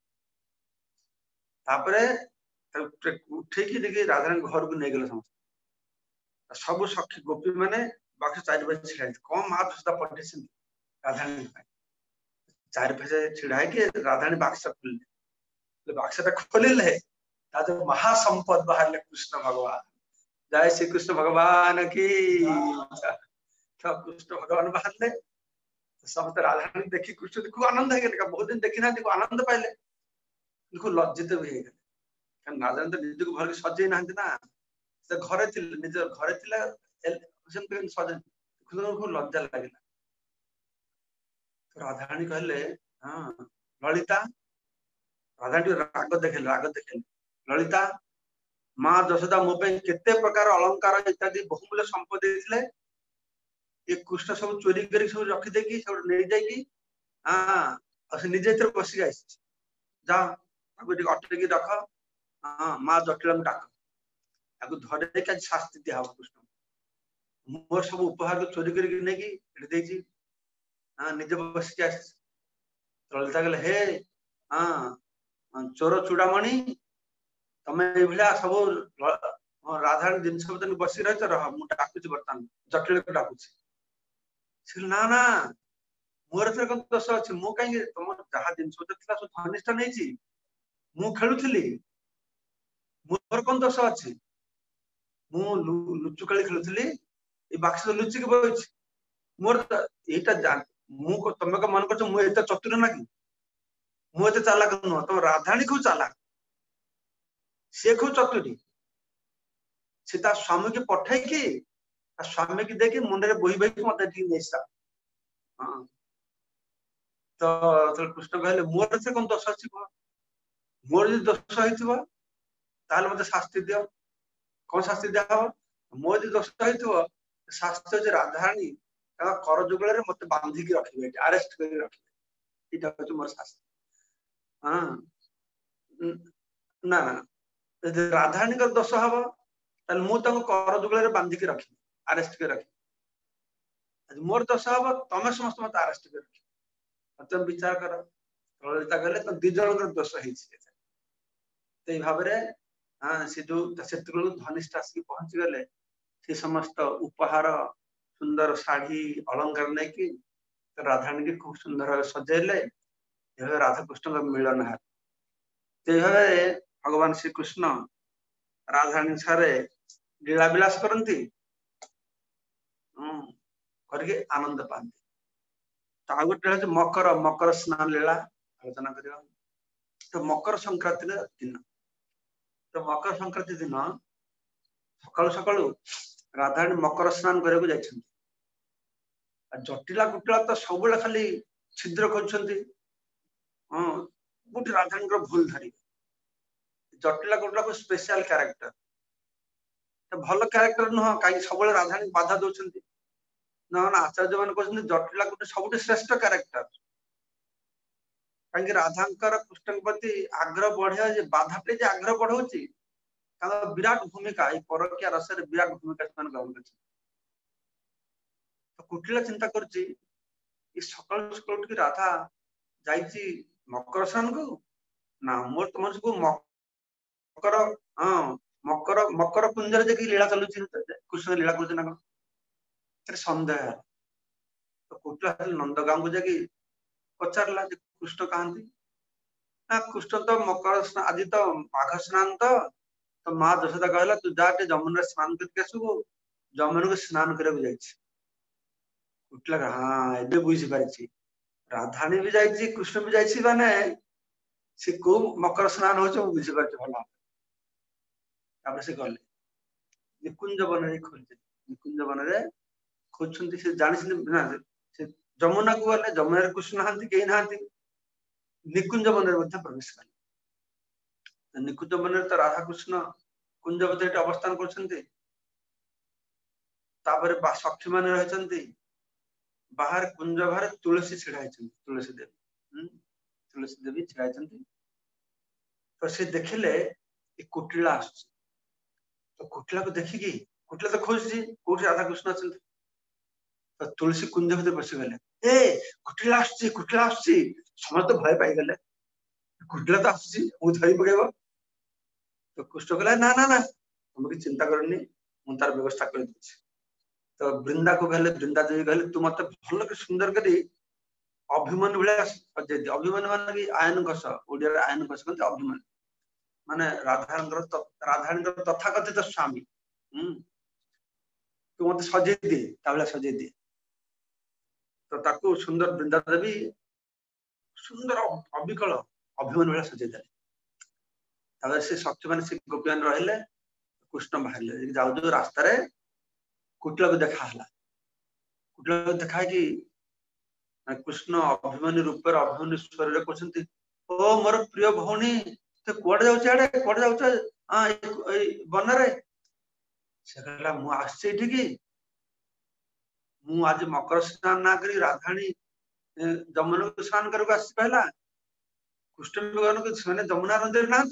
उठे देखिए राधारानी घर को नहीं गले समस्त सब सखी गोपी मैंने बाक्स चारि पाखे छिड़ा कौन माँ जशोदा पठे राधारानी चारि पाखे छिड़ा है राधारानी बाक्स खोल बाक्सा खोलिले महासंपद बाहर कृष्ण भगवान जय श्री कृष्ण भगवान की तो कृष्ण भगवान बाहर समस्त राधारानी देखी कृष्ण खूब आनंद है बहुत दिन देखी ना आनंद पाइले खूब लज्जित भी राधारानी तो निज को भर सजे ना घरे निज घरे सजे खूब लज्जा लगे राधारानी कहले हाँ ललिता राधारानी राग देखे ललिता माँ जशोदा मो केते प्रकार अलंकार इत्यादि बहुमूल्य संपद देथिले ये कृष्ण सब चोरी करी सब रखी देकी सब नहीं जाएगी हाँ और निजे इधर बसी गए जा अटे की रख हाँ माँ जटिल डाक धरे के शास्ति दिया कृष्ण मोर सब उपहार को चोरी करके नहीं हाँ निजे बसिक ललिता कहले हे हाँ चोर चूड़ामणि तुम्हें ये सब राधारानी जिन बसी रही रह मुझे डाकुची बर्तमान जटिल को डाकुची ना ना मोर थे कौन दोष अच्छे मु कहीं तुम जहाँ जिन सब घनिष्ठ नहीं मु खेलुली मोर कौन दोष अच्छे मु लुचुकाली खेलुली बाक्स लुचिक बच मोर यहाँ मु तुम मन कर मुझे चतुर ना कि मुझे चालाक नुह तुम राधारानी खूब चालाक से खूब चतुरी से स्वामी की पठे कि स्वामी की देखी मुंडे बोही बोही मत तो कृष्ण कहले मोर से कौन दोष अच्छी कह मोर जो दोष होता मत शास्ति दियो कौन शास्ति दिया मोर जो दोष हो शास्ति हो राधारानी कर जुगल मत बांधिकी रखे आरेस्ट कर रखे ये मोर शास्ति हाँ ना राधारानी का दोष हम मुझे कर जुगल बांधिकी रखी आरेस्ट कर रखी मोर दोष हम तुम समस्त मत आरेस्ट कर रखी तुम विचार कर ललिता कहले तो दि जन दोष हो भाव हाँ सी जो धनिष्ठ आसिक पहुंची गले से समस्त उपहार सुंदर शाढ़ी अलंकार नहीं कि तो राधारानी की खूब सुंदर भाव सजेले राधा कृष्ण का मिलन है भगवान श्री कृष्ण राधारानी सारे लीला विलास करती करके आनंद पाती तो आ गोटे मकर मकर स्नान लीला आलोचना करवा तो मकर संक्रांति दिन तो मकर संक्रांति दिन सकाळु सकाळु राधारानी मकर स्नान करने जटिला कुटिला तो सब खाली छिद्र कर राधारानी भूल धरी जटिला कुटिला को स्पेशल कैरेक्टर तो भल कैरेक्टर नुह कहीं सब राधारानी बाधा दौरान ना आचार्य मान कहते जटिला कुटी सब श्रेष्ठ कैरेक्टर कहीं राधांकर कृष्ण प्रति आग्रह बढ़िया बाधा पे आग्रह बढ़ाऊँगी विराट भूमिका परकिया रस विराट भूमिका ग्रहण कर कुटिला चिंता कर सकाल सकाल राधा जाइए मकर स्नान को ना मोर तुम को मकर हाँ मकर मकर कुंजर देखिए लीला चलु कृष्ण लीला कर सन्देह तो कुटिला नंदगांव को जाकि पचारा कृष्ण कहती ना कृष्ण तो मकर स्नान आज तो माघ स्नान तो माँ यशोदा कहला तू जाटे जमुना स्नान करके आसबू जमुना को स्नान करने कुटिला हाँ ए बुझी पारी राधारानी भी जाइए कृष्ण भी जाइए माने से को मकर स्नान हो बुझी पार्टी भल से गले निकुंज वन खोज निकुंज वन खोज से जानी से जमुना को गले जमुना कृष्ण नहांती कहीं नहांती निकुंज वन प्रवेश कले निकुंज वन तो राधा कृष्ण कुंजवती अवस्थान कर सखी मान रही बाहर कुंज बाहर तुलसी छिड़ा तुलसी देवी छिड़ा तो से देखिले कुटिला आस तो कुटिला को देखिकी कुटिला तो खोजी कौट राधा कृष्ण अच्छा तो तुलसी कुंज भर बसीगले कुटिला आस समस्त भय पाईगले कुटिला तो आसरी पकेब तो कृष्ण कहला ना ना ना तुम कि चिंता करनी मुझे तार व्यवस्था कर तो वृंदा को कहले वृंदा देवी कहले तू मत भल के सुंदर करी अभिमन्यु भाया सजे अभिमन्यु मान कि आयन घस ओडिया आयन घस कहते अभिमन्यु माने राधारानी तथाकथित स्वामी तू मत सजे दिए सजे दिए तो ताकू सुंदर वृंदा देवी सुंदर अविकल अभिमन्यु भाया सजे दे से सखी मान से गोपी मान रहिले कृष्ण बाहर जाऊ रास्तार कुटिला को देखा कुटिला को देखा कि कृष्ण अभिमन्यु रूप अभिमन्यु शरीर कहते ओ मोर प्रिय भौणी तो कौड़े जाऊे कौड़े जाऊे वन से कहला मु आठी मु आज मकर स्नान ना करी राधारानी जमुना को स्नान करके आसी पहला कृष्ण भगवान को से जमुना नदी ना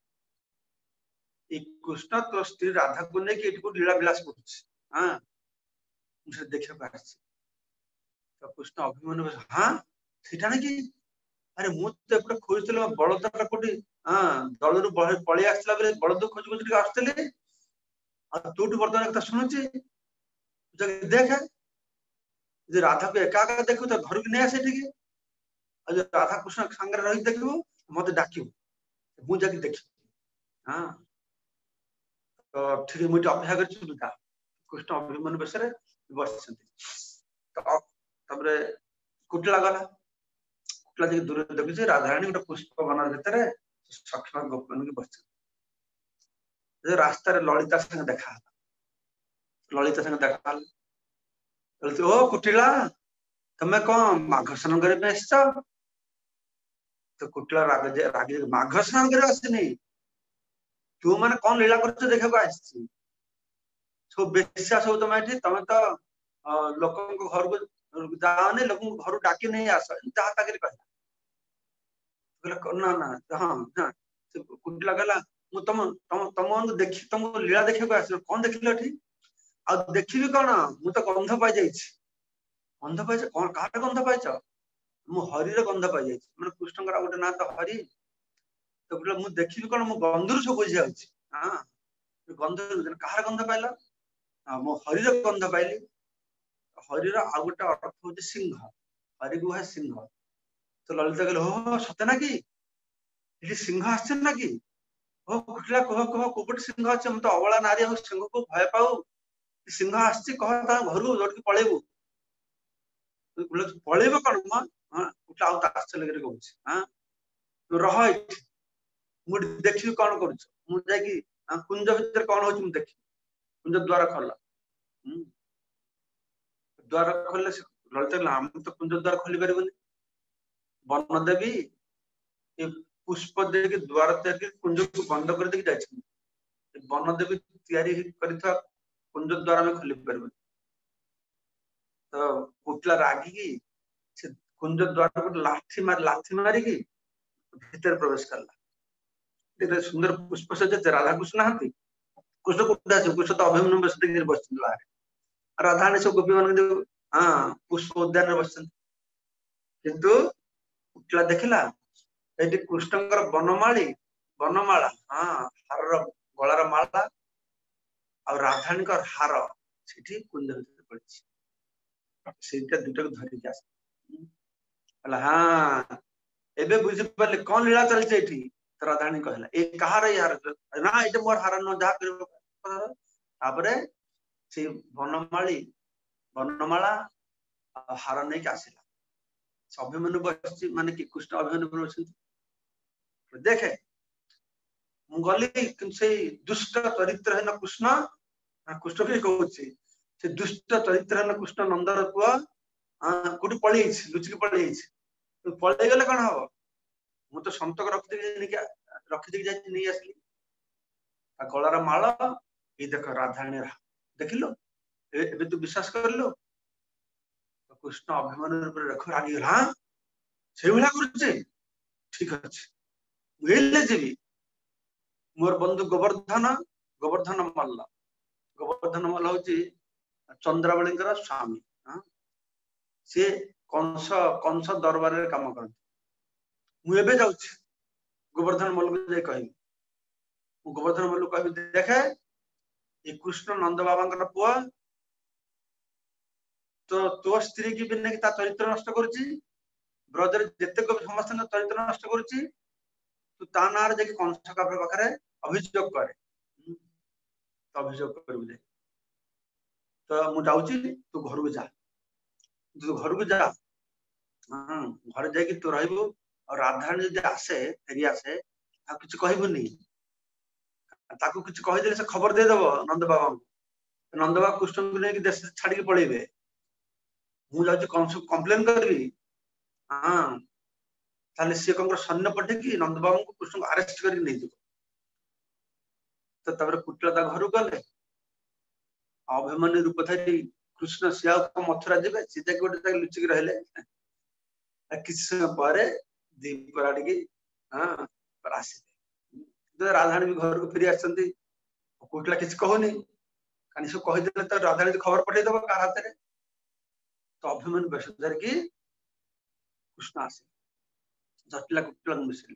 कृष्ण तो स्त्री राधा को लेकिन लीला विलास कर देखा तो कृष्ण अभिमन्यु हाँ सीटा ना कि अरे मुझे खोज बलद कौटी हाँ दल पलि आसला बलद खोज खोज आसते तूठ बर्तमान कथा शुणुची देख राधा को एका एका देखु तो घर की नहीं आसे राधा कृष्ण सांगे रही देखो मत डाक मुझे देखी हाँ तो ठीक मुझे अपेक्षा कर कृष्ण अभिमन्यु बेश बस कुटिला गला कुटिला दूर देखी राधारानी गोटे पुष्प वन भितर सखी गोपी की बस रास्तार ललिता संगे देखा ललिता संगे देखा ओ कुटिला तुम्हें कौन माघ स्नान करने तो कुटिला रागे माघ स्नान कर आसनी तू मैंने कौन लीला कर देखा सब बेस्या सब तुम तुम तो लोक घर को जाओनी लोक घर डाकी नहीं आस जहाँ तक ना ना हाँ कुटिला कहला तुम तुम तुम देखी तुम लीला देखा आस कौन देख आ देखी कौन मु तो गंध पाई गंध पाई कौन कह गंध पाइच मु हरिर गंध पाई मैंने कृष्ण गोटे ना तो हरि तो मुझे देखी कौन मु गंधर सब बुझी जाऊँगी हाँ गंध कह गंध पाइल हाँ मो हरिर गंध पाइली हरिर आ गोटे अर्थ हूँ सिंह हरिगुहा सिंह तो ललिता कहले हो सत्य ना कि ये सिंह आसছে ना कि ओ कुटला कह कह कोपट सिंह আছে हम तो अबला नारी हो सिंह को भय पाऊ सिंह आसছে कह ता घर को जोड़ के पळेबू पळेबो कोन म हां कुटला आउ आश्चर्य करे कहूछ हां तो रह मु देखि कोन करूछ मु जाय कि कुंज भीतर कोन होछ मु देखि कुंज द्वार खोला द्वार खोलले ललिता हम तो कुंज द्वार खोली परबनी वन देवी ये पुष्प देके द्वार तक कुंज को बंद कर देके जाय वन देवी तैयारी करिथा कुंज द्वार में खोली परबनी तो कुटला रागी की से कुंज द्वार को लाठी मारी की भीतर प्रवेश करला देखते सुंदर पुष्प सज्जित राधा कृष्ण हाथी कृष्ण कुटा कृष्ण तो अभिमन्यु बस देख बस राधारानी सब गोपी मान हाँ पुष्प उद्यान बस किंतु कुटला देखला एटी कृष्णकर वनमाला हाँ हार गलार माला और राधारानी का हार सेठी कुंज भीतर पड़ी सेटा दुटा को धरि के आस हला हाँ एबे बुझि परले कोन लीला चल छै एठी तो राधारानी कहला ए कहार यार ना एटे मोर हार न जा कर तापरे से वनमाला हार नहीं के आसिला अभिमन्यु बस माने कि कृष्ण अभिमन्यु बस देखे मु गली से दुष्ट चरित्र है न कृष्ण कृष्ण के कहउछि से दुष्ट चरित्र है न कृष्ण नंदर पुआ कोठी पळी लुचकी पळी तो पळई गले कोन हो मु तो संतक रखि दे जाय नहीं आसली गलार माला ये देख राधारानी देखिलो एबे तू विश्वास करलो कृष्ण अभिमन्यु रूप रख रागी हां से भला करछे ठीक अछि वेले जेबी मोर बंधु गोवर्धन मल्ल होची चंद्रावलींकर स्वामी हां से कंस दरबार रे काम करन मु एबे जाउछि गोवर्धन मल्ल को जे कहि गोवर्धन मल्ल कहि देखे ये कृष्ण नंद बाबा पुआ तो स्त्री की बिना की चरित्र नष्ट करुची ब्रजर जेते समस्त चरित्र नष्ट करुची तू ता नार जे कंस पाखरे अभियोग करे तो अभियोग करबे तो मु जाउची तू घर को जा तू घर को जा हां घर जाके तू रहबो और राधारानी जे आसे फेरी आसे आ कुछ कहबोनी ताको कुछ कहि देले से खबर दे देबो नंद बाबा कृष्ण को लेके देश छाड़ी के पळेबे मु जाउची कंस कंप्लेन करबी हां ताले से कंकर सैन्य पठे कि नंद बाबा को कृष्ण को अरेस्ट करके नहीं दो तो तबरे कुटला ता घर गले अभिमन्यु रूप धरि कृष्ण सिया को मथुरा जेबे सीधा गोटे तक लुचि के रहले किछ समय पारे दीपराडी की हां परासी तो राधारानी भी घर को फेरी आछंती कुटला किछ कहनी कानी सब कहि देले तो राधारानी खबर पठे देबो का हाथ रे तो अभिमन्यु बेसधर की कृष्ण आसे जटला कुटला मिसले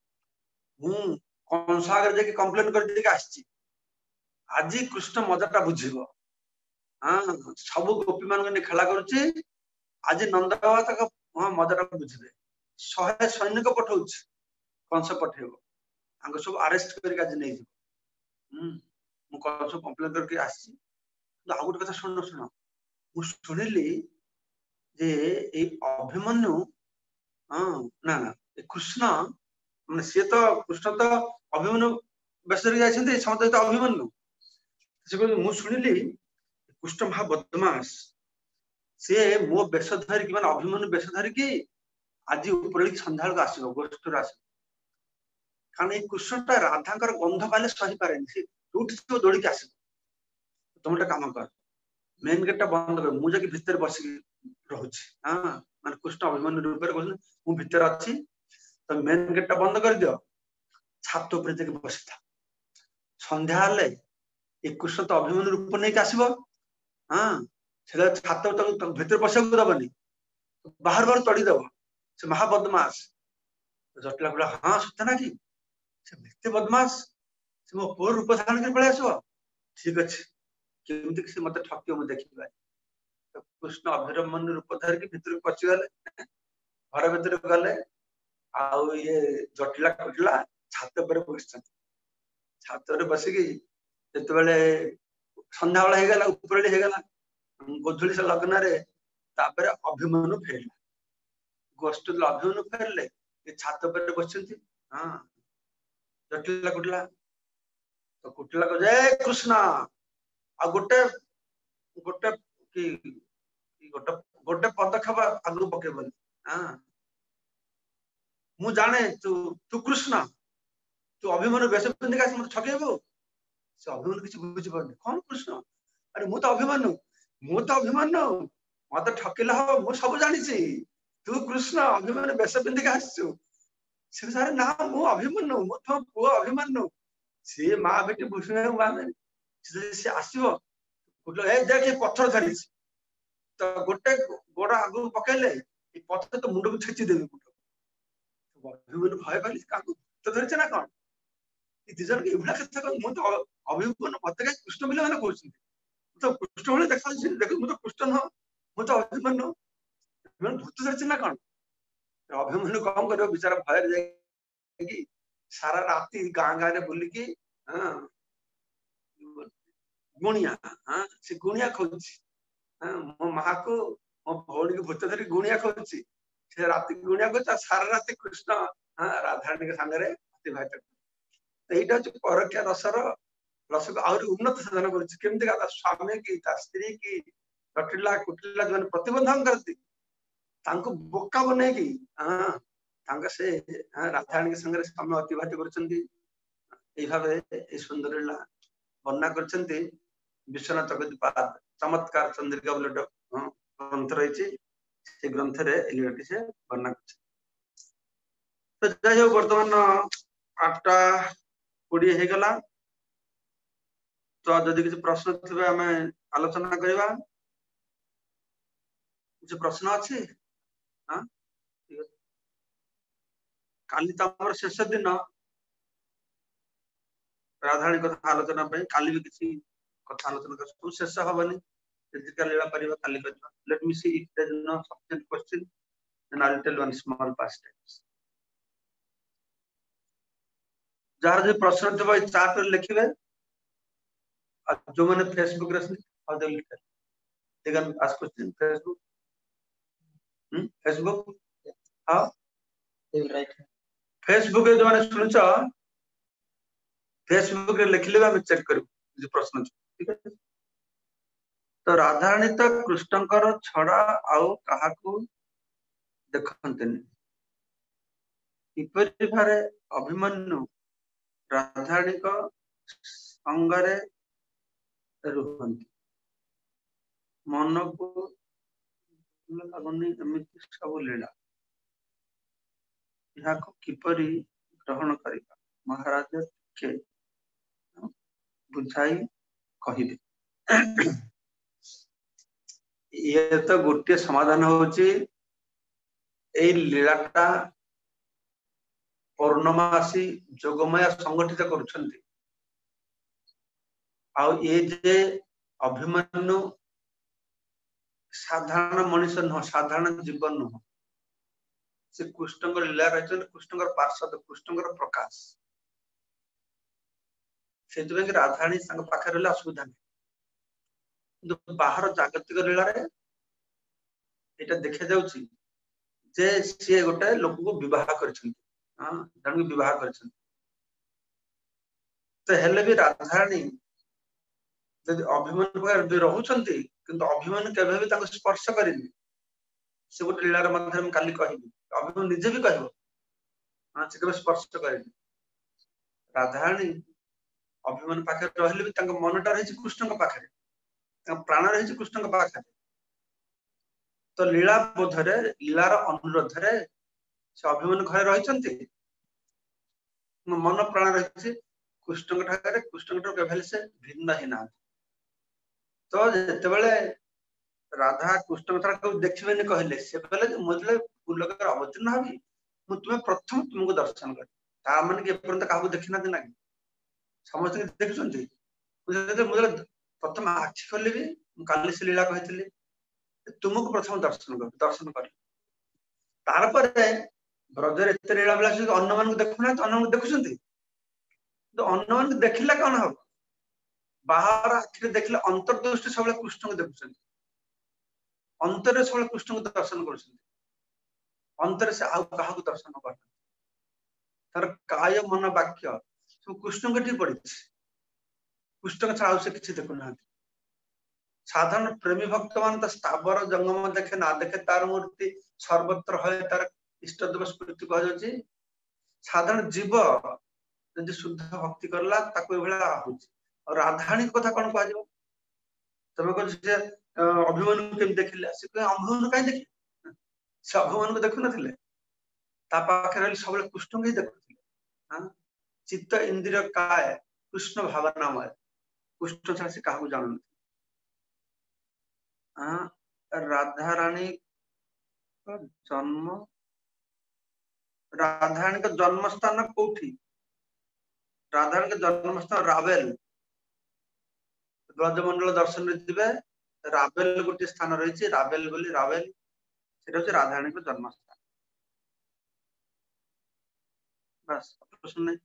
कंसागर जे कंप्लेन कर दे के आछि आज कृष्ण मजाटा बुझिबो हां सब गोपी मान ने खेला करूची आज नंद बाबा तक हां मजाटा बुझिबे 100 सैनिक पठाउछ कंस पठेबो आंग सब अरेस्ट करके आज नहीं जीव मु कंस कंप्लेन करके आछि तो आ गुटे कथा सुन मु सुनिली जे ए अभिमन्यु हां ना कृष्ण माने से तो कृष्ण तो अभिमन्यु बेसरी जाइछन्ते समते तो अभिमन्यु से को मु सुनिली कृष्ण महा बदमाश से मो बेसधर की माने अभिमन्यु बेसधर की आज ऊपर संध्याल को आसीबो गोष्ठर आसीबो कारण कृष्णटा राधाकर गंध पाले सही पारे से उठ तो दौड़ी के आसीबो तुमटा काम कर मेन गेट बंद कर मु जाके भीतर बसी रहउछि हां माने कृष्ण अभिमन्यु रूप रे कहन मु भीतर अछि तो मेन गेट बंद कर दियो छात ऊपर जाके बसिथा संध्या हले ए कृष्ण तो अभिमन्यु रूप नै के आसीबो हां सेला छात तो भीतर बसक दबनी बाहर तड़ी दबो से महा बदमाश जटला गुला हां सत्य ना कि से भीतर बदमाश से मो पूर्ण रूप धारण कर पळे आसो ठीक अछि केमति से मते ठकियो मु देखिबा कृष्ण अभिरमन रूप धरिकी भितर पशिगले घर भितर गले आउ ये जटिला कुटिला छात पर बस छात बसिकी जिते संध्या बेला हो गला उपरली हो गला गोधूली से लग्न रे तापर अभिमन्यु फेरला गोष्ठ अभिमन्यु फेरले ये छात पर बसଛନ୍ତି हाँ जटिला कुटिला तो कुटिला को जय कृष्ण आ गोटे गोटे कि गोटे गोटे पदक्षेप आगु पकेबनी हाँ मु जाने तू तू कृष्ण तू अभिमन्यु बेश पिंधिक आस मत ठगेबो से अभिमन्यु किसी बुझी पारनी कौन कृष्ण अरे मु तो अभिमन्यु मत ठकिला हो मु सब जानी तू कृष्ण अभिमन्यु बेश पिंधिक आसु से सारे ना मु अभिमन्यु मु तो पुओ अभिमन्यु से माँ बेटी बुझे माने से आसो ए देख पत्थर धरी तो गोटे गोड़ आगु पकेले पत्थर तो मुंड को छेची देवी अभिमन्यु भय पाली तो धरছে ना कौन दिजन के इबला कथा को मु तो अभिमन्यु मत के कृष्ण मिले माने कहउछि तो कृष्ण होले देखा देख मु तो कृष्ण न मु तो अभिमन्यु भूत धरছে ना कौन अभिमन्यु कम करियो बेचारा भय जाय सारा राती गाँ गाँ बुल की हाँ गुणिया हाँ से गुणिया खोज हाँ मो माँ को मो भौणी को भूत धरी गुणिया खोज से राति गुणिया को सारा राति कृष्ण हाँ राधारानी के सामने अतिबाहित यहीटा हूँ परख्या रसर रस को आहरी उन्नत साधन करमती स्वामी की स्त्री की जटिला कुटिला जो प्रतिबंधन करती बोका बन की हाँ से राधारानी के संगे समय अतिबाहित कर सुंदर लीला वर्णना कर विश्वनाथ जगदीपाद चमत्कार चंद्रिका बोले ग्रंथ रही ग्रंथ लीलाटी से वर्णना कर तो जाए बर्तमान 8:20 हो गला तो जदि किसी प्रश्न थे आम आलोचना करवा किसी प्रश्न अच्छी हाँ काली तो आम शेष दिन राधारानी कथा आलोचना काली भी किसी कथा आलोचना कर शेष हबनी लीला कर काली करवा let me see if there is no subject question then I will tell one small past tense जार जो प्रश्न थे चार्ट पर लिखिबे जो मैंने फेसबुक रे हाउ दे लिख दे can ask question Facebook Facebook how they will write Facebook रे जो मैंने सुनछ फेसबुक रे लिखले हम चेक करू जो प्रश्न ठीक है तो राधारानी तो कृष्णकर छड़ा आउ काहाकू देखंतनी किपरि भारे अभिमन्यु राधारानी को संगरे रुहंती मन को लगनी एमती सब लीला यहाँ किपरि ग्रहण करिबा महाराज के बुझाई कहिबे ये तो गोटे समाधान होची ए लीलाटा पौर्णमासी जोगमया संगठित करुछंती आउ ये जे अभिमन्यु साधारण मनुष्य न साधारण जीवन न से कृष्णकर लीला रही कृष्णकर पार्षद कृष्णकर प्रकाश से राधारानी पाखे रही असुविधा नहीं बाहर जागतिक लीला देखा जाउची जे सी गोटे लोक को विवाह कर विवाह कर भी राधारानी जब अभिमन्यु रोचंती किंतु अभिमन्यु केबे भी ताको स्पर्श करेनि से गोटे लीलार मध्यम काली कहबी अभिमन्यु निजे भी कहबो हां से केबे स्पर्श करेनि राधारानी अभिमन्यु पाखे रहले भी ताको मनटा रही कृष्ण के पाखे ताको प्राण रही कृष्ण के पाखे तो लीला बोधरे लीलार अनुरोध रे से अभिमन्यु घरे रहिचंती मन प्राण रही कृष्ण के ठाकरे कृष्ण के केबे से भिन्न ही ना तो जेतेबेले राधा कृष्ण को देखिबे ने कहले से कहले मतलब पुलकर अवतीर्ण हबी मु तुम्हें प्रथम तुमको दर्शन कर ता माने के परंत काहू देखिना दिना समस्त देखुछंती मुझे प्रथम आखि खोलि भी काली से लीला कहितली तुमको प्रथम दर्शन कर तार पर ब्रजर एत लीला विलास अन्न मान देखुना अन्न देखुं तो अन्न मान देखला कौन हम बाहर आखिर देखले अंतर्दृष्टि सब कृष्ण को देखुं अंतर सब कृष्ण को दर्शन कर अंतर से आउ क्या दर्शन कर तार काय मन वाक्य सब कृष्ण को पड़ी कृष्ण छाड़ से किसी देखुना साधारण प्रेमी भक्त मान तो स्थावर जंगम देखे ना देखे तार मूर्ति सर्वत्र है तार इष्ट देव स्मृति कह साधारण जीव जब शुद्ध भक्ति करला और राधाणी कथा कौन कह तुम कह अभिमन्यु केम देखिले अभिमन्यु कहीं देखिले से अभिमन्यु को देखु नथिले सब कृष्ण को ही देखुले चित्त इंद्रिय काय कृष्ण भावनामय कृष्ण छाड़ से क्या जानू राधारानी का जन्म राधारानी का जन्म स्थान कोठी राधारानी का जन्म स्थान रावेल ब्रजमंडल दर्शन रे रावेल गोटे स्थान रही रावेल बोली रावेल से राधारानी का जन्म स्थान बस प्रश्न नहीं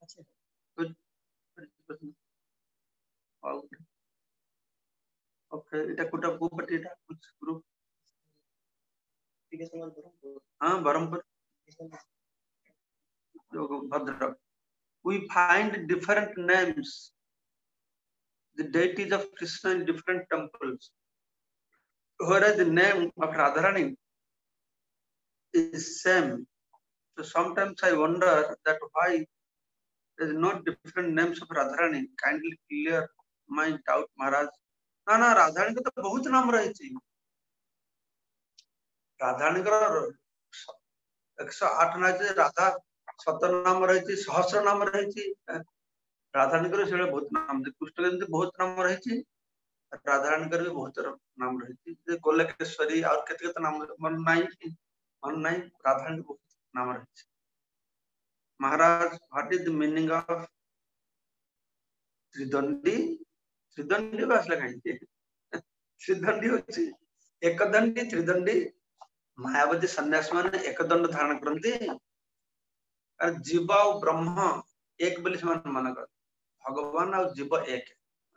ओके इटा कोटा कोपट इटा कुछ ग्रुप ठीक है समाज बरमपुर हां Barampur Bhadrak we find different names the deities of Krishna in different temples whereas the name of Radharani is same so sometimes I wonder that why there is not different names of Radharani kindly clear my doubt Maharaj ना राधारानी को तो बहुत नाम रही राधारानी को 108 ना राधा 17 नाम रही सहस्र नाम रही राधारानी को बहुत नाम कृष्ण के बहुत नाम रही राधारानी को भी बहुत नाम रही गोलकेश्वरी और केते नाम मन नहीं राधारानी को बहुत नाम रही महाराज what is the meaning of त्रिदंडी त्रिदंडी बास लगे त्रिदंडी होची एक दंडी त्रिदंडी मायावती सन्यासी माने एक दंड धारण करते और जीव और ब्रह्म एक बोली से मन कर भगवान और जीव एक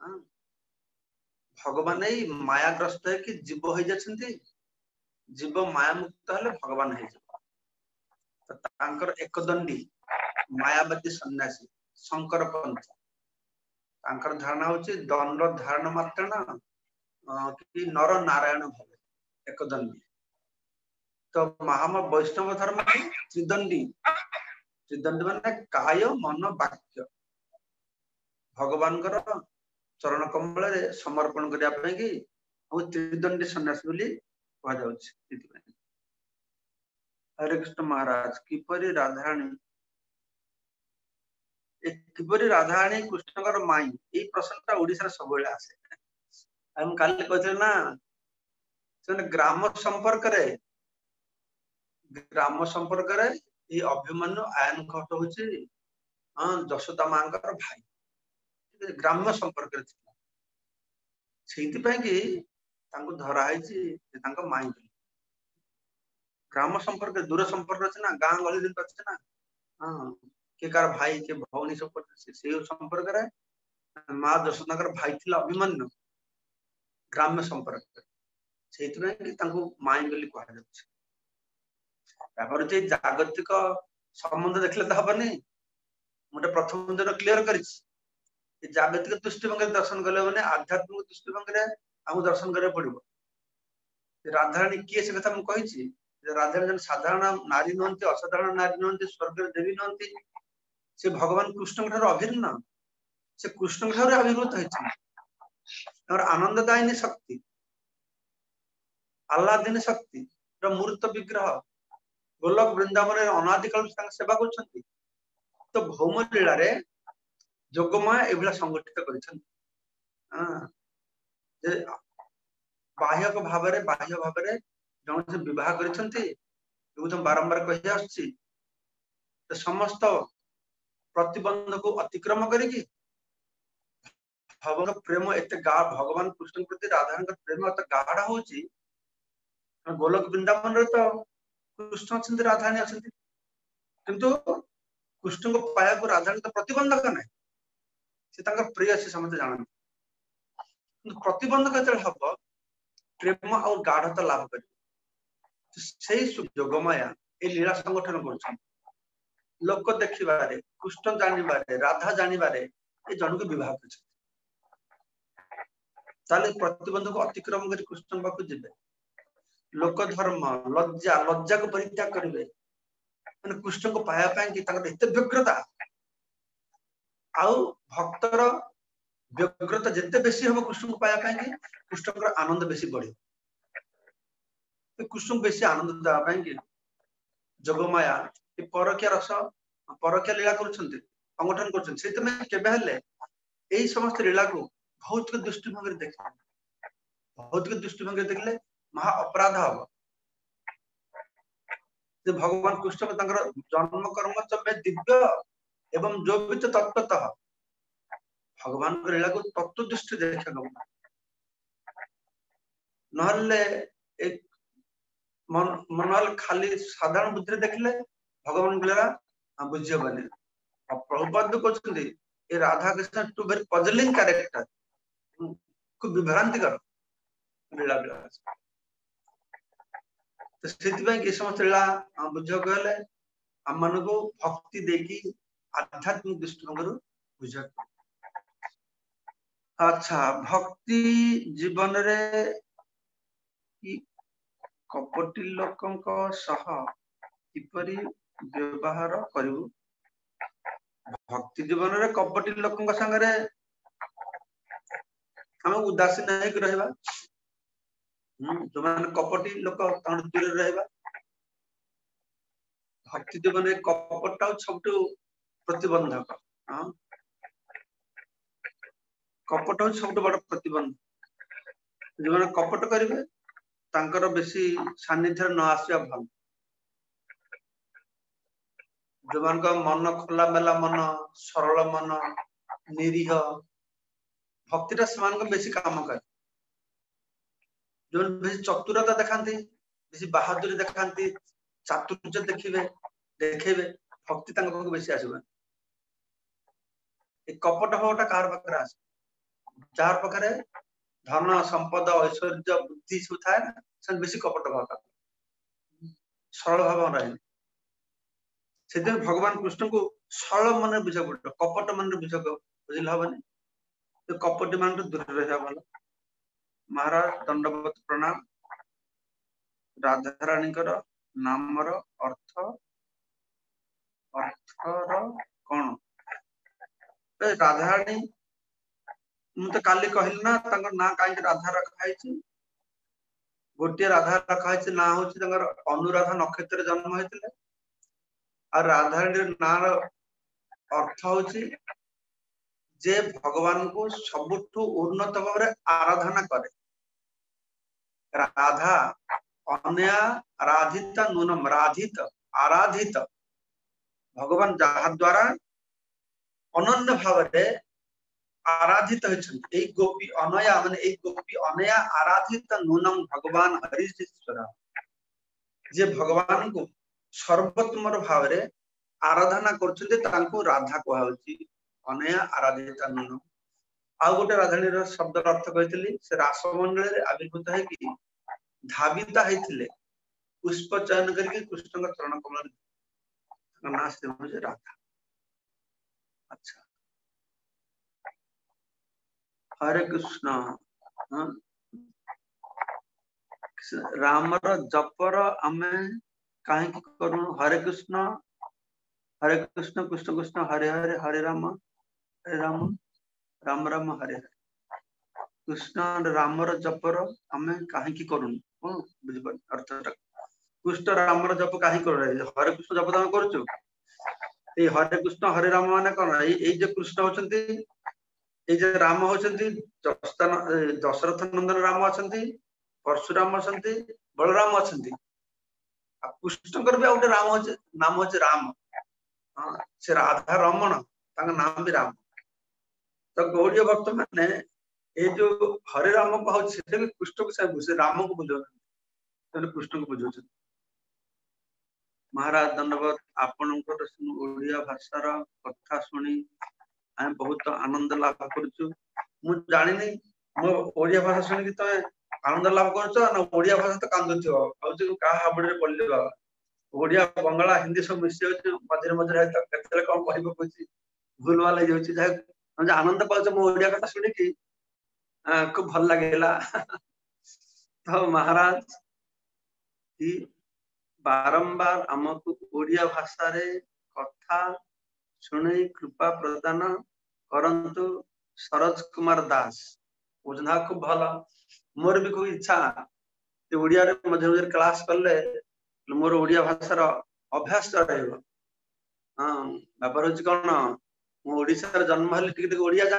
भगवान ही मायाग्रस्त है कि जीव हो जाछंती जीव माया मुक्त हले भगवान है तो तांकर एक दंडी मायावती सन्यासी शंकर पंथ तांकर धारणा होची दंड धारण मात्र ना कि नर नारायण भव एक दंडी तो महाम वैष्णव धर्म त्रिदंडी त्रिदंडी माने काय मन वाक्य भगवान चरण कमल रे समर्पण करिया पे कि त्रिदंडी सन्यास बोली कह जाउछि हरे कृष्ण महाराज किपरि राधारानी कृष्णकर माई ये प्रश्नटा ओडिसा सब आसे हम काले कहते ना ग्राम संपर्क ये अभिमन्यु आयन घट होची जशोदा मांकर भाई ग्राम्य संपर्क धरा है माई ग्राम संपर्क दूर संपर्क अच्छे ना गाँ गली दिन अच्छे ना हाँ के कार भाई के भौनी सब संपर्क रे माँ जशोदा भाई थी अभिमन्यु ग्राम्य संपर्क से माई बोली कह जागतिक संबंध देखले तो हबनी मुझे प्रथम दिन क्लियर कर जागतिक दृष्टिभंग दर्शन कले मैंने आध्यात्मिक दृष्टिभंग हमको दर्शन करा पड़ो राधारानी किए से कथा मुझे राधारानी साधारण नारी नुहति असाधारण नारी नुहति स्वर्ग देवी नुहति से भगवान कृष्ण अभिन्न से कृष्ण आविर्भूत होती आनंददायिनी शक्ति आह्लादिनी शक्ति मूर्त विग्रह गोलक वृंदावन अनादिकाल सेवा कर तो भौम लीला रे जोगमाया एभला संगठित कर बाह्य भाव जन से विवाह कर बारंबार कही आसुची समस्त प्रतिबंध को अतिक्रम करिकी भगवान प्रेम एत भगवान कृष्ण प्रति राधारानी प्रेम एत गाढ़ होची गोलोक वृंदावन रे तो कृष्ण अछंती राधारानी अछंती किंतु कृष्ण को पाया को राधारानी तो प्रतिबंधक नहीं से तांका प्रिय से समझ जानन प्रतिबंधक जल हब प्रेम और गाढ़ता लाभ कर सही सुयोग माया ए लीला संगठन कर लोक देखिबारे कृष्ण जानिबारे राधा जानिबारे ए जन को विवाह कर ताले प्रतिबंधक अतिक्रम कर कृष्ण बाकू जिबे लोक धर्म लज्जा लज्जा को परित्याग करेंगे माने कृष्ण को पाया पाए कि ताकर एते व्यग्रता आउ भक्तर व्यग्रता जिते बेसी हम कृष्ण को पाया पाए कि कृष्ण को आनंद बेसी बढ़े तो कृष्ण को बेसी आनंद देवा पाए कि जोगमाया ए परकिया रस परकिया लीला करूछन्ते संगठन करूछन्ते सेते में केबे हले एई समस्त लीला को भौतिक दृष्टिभंगी देखे भौतिक दृष्टिभंगी देखले महा अपराध हम भगवान कृष्ण को जन्म कर्म में दिव्य एवं जो भी तत्वतः भगवान को लीला को तत्व दृष्टि देखा नहले एक मन खाली साधारण बुद्धि देखले भगवान लीला बुझे बने प्रभुपाद भी कहते ये Radha Krishna too very puzzling character खूब विभ्रांति कर लीला विलास तो से समस्त लीला बुझ कहले आम मान को भक्ति देकी आध्यात्मिक दृष्टिकोण बुझ अच्छा भक्ति जीवन रे कपटी लोकंक सह किपरि व्यवहार करू भक्ति जीवन रे कपटी लोकंक संगे हम उदासीन नहीं कि रहबा जो मान कपटी लोक दूर रहबा भक्ति जीवन रे कपट सब प्रतिबंधक कपट सब बड़ प्रतिबंध जो मान कपट करेंगे तांकर बेसी सानिध्य न आसिया भल जो मान का मन खोला मेला मन सरल मन निरीह भक्तिटा समान को बेसी काम करे जो बेसी चतुरता देखांती बेसी बहादुरी देखांती चातुर्य देखिबे देखेबे भक्ति तांको को बेसी आसीबा ए कपट होटा कार पकरे आस जार पकरे धन संपद ऐश्वर्य बुद्धि सब थाए ना सन बेसी कपट भाव सरल भाव रहे से भगवान कृष्ण को सरल मन बुझा पड़ो कपट मन बुझ बुझिल हबनी तो कपटी मान दूर रहा भल महाराज दंडवत प्रणाम राधारानी नामर अर्थ अर्थर कौन राधारानी मुझे काली कहली ना ना कहीं राधा रखाई गोटे राधा रखाई ना हूँ अनुराधा नक्षत्र जन्म होते और राधारानी ना अर्थ हूँ जे भगवान को सबुठु उन्नत भाव आराधना करे राधा अन्या आराधित नूनम राधित आराधित भगवान जहा द्वारा अनन्य भाव आराधित होती गोपी अनया माने गोपी अनया आराधित नूनम भगवान हरिश्वर जे भगवान को सर्वोत्तम भाव आराधना कर राधा कहुची अनया आराधित नूनम आ गोटे राधारानी शब्द अर्थ कही से रासमंडल आविर्भूत है कि धाविता होते पुष्प चयन करके कृष्ण का चरण कमल ना से राधा अच्छा हरे कृष्ण रामर जपर आमे कहीं करूँ हरे कृष्ण कृष्ण कृष्ण हरे हरे हरे राम राम राम हरे हरे कृष्ण रामर जपर आमे कहीं करूँ बुझ अर्थ कृष्ण रामर जप कहीं कर हरे कृष्ण जप तुम करूँ हरे कृष्ण हरे राम मान कौन ये कृष्ण होचंती ये राम होचंती दशरथ नंदन राम अच्छा परशुराम अच्छा बलराम अच्छा कृष्ण भी गोटे राम हो नाम हो राम से राधा रमण नाम भी राम तो गौड़ीय भक्त मैंने ये जो हरे राम कहूँ कृष्ण को से राम को बुझे कृष्ण को बुझे महाराज धन्यवाद आपण ओडिया भाषार कथा शुणी आम बहुत आनंद लाभ करुचु मु जानी मो ओडिया भाषा शुणी तुम आनंद लाभ कर ओडिया भाषा तो कांदुच क्या हाबड़े पड़े ओडिया बंगला हिंदी सब मिसी मझे मझे के कौन कह भूल भाल हो आनंद पाच मो ओडिया कथा शुणी खूब भल लगेगा तो महाराज कि बारंबार आमको ओडिया भाषा रे कथा शुणी कृपा प्रदान करंतु सरोज कुमार दास बुझना खूब भल मोर भी कोई इच्छा ओडिया रे मझे मझे क्लास करले मोर ओडिया भाषार अभ्यास रहिबो हां बाबर होची कोन मो ओडिसा रे जन्म हले टिके टिके ओडिया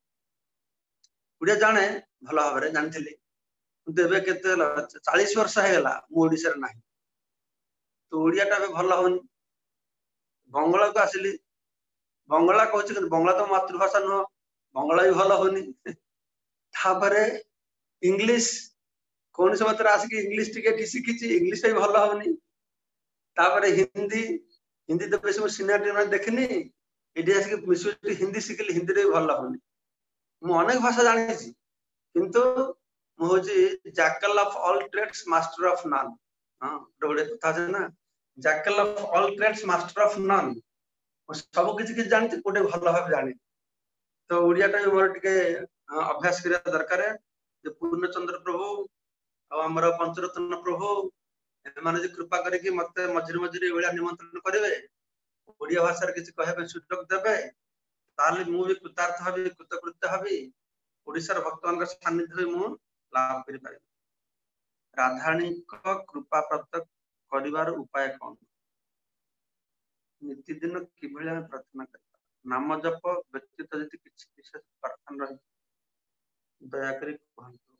जाने भल भाव जानी देवे के 40 वर्ष है ओडिसा रे नाही तो ओडिया टा भल होनी बंगला को आसिली बंगला कहछि बंगला तो मातृभाषा नुह बंगला भी भल होनी तापरे इंग्लिश कौन से मतलब आसिक इंग्लिश टिके शिखी इंग्लिश भी भल होनी तापरे हिंदी हिंदी तो बेस सीनियर देखनी ये आसिक मिसुटी हिंदी शिखिली हिंदी भी भल होनी मु अनेक भाषा जानी किंतु मु होची jackal of all trades master of none हां गोटे कथा छै ना jackal of all trades master of none सब किछि जानती गोटे भल भाव जानी तो ओडिया टा मोर टिके अभ्यास करिया दरकार जे पूर्णचंद्र प्रभु आ हमर पंचरत्न प्रभु एमाने जे कृपा करके मते मझिर मझिर एवळा निमंत्रण करिवे ओडिया भाषा रे किछि कहबे सुযোগ देबे ताले मु भी कृतार्थ हबी कृतकृत्य हबी ओडिसा रे भक्तन के सानिध्य मु लाभ करि पारि राधारानी को कृपा प्राप्त करिवार उपाय कोन नित्य दिन किभଳି प्रार्थना करबा नाम जप व्यक्तित्व जति किछि विशेष प्रार्थना रही दया करी कहंतु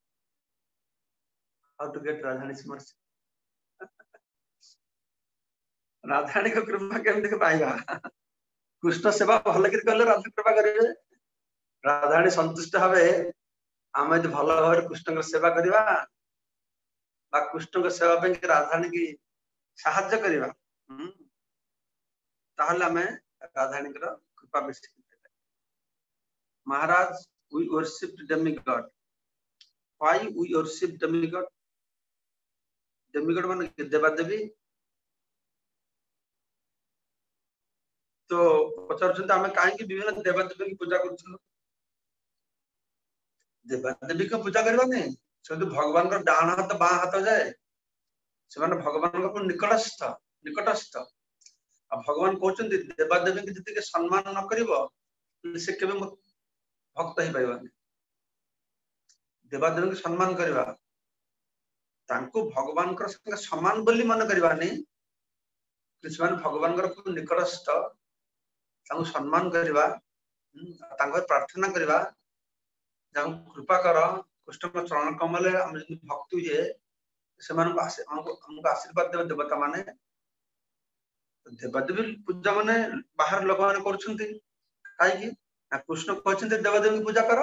how to get Radharani mercy Radharani को कृपा केमति पाइबा कृष्ण सेवा भल कर कले राधा कृपा करिवे राधारानी संतुष्ट हवे आमे जे भल भाव कृष्ण को सेवा करिवा बा कृष्ण को सेवा पे राधारानी की सहायता करिवा ताहले हमें राधारानी को कृपा बेसी महाराज we worship demigod why we worship demigod माने देवा देवी तो पचार आम कहीं विभिन्न देवादेवी की पूजा कर देवादेवी को पूजा करवानी से भगवान का डाण हाथ बाँ हाथ जाए से भगवान को निकटस्थ आ भगवान कहते देवादेवी की जी सम्मान न कर से केवे भक्त ही पाइबानी देवादेवी को सम्मान करवा भगवान समान बोली मन करवानी भगवान निकटस्थ सम्मान करवा प्रार्थना करवा कृपा कर कृष्ण चरण कमल भक्त हुए से हमको आशीर्वाद देव देवता माने देवादेवी पूजा माने बाहर लोक मैंने कहीं कृष्ण कहते देवादेवी पूजा कर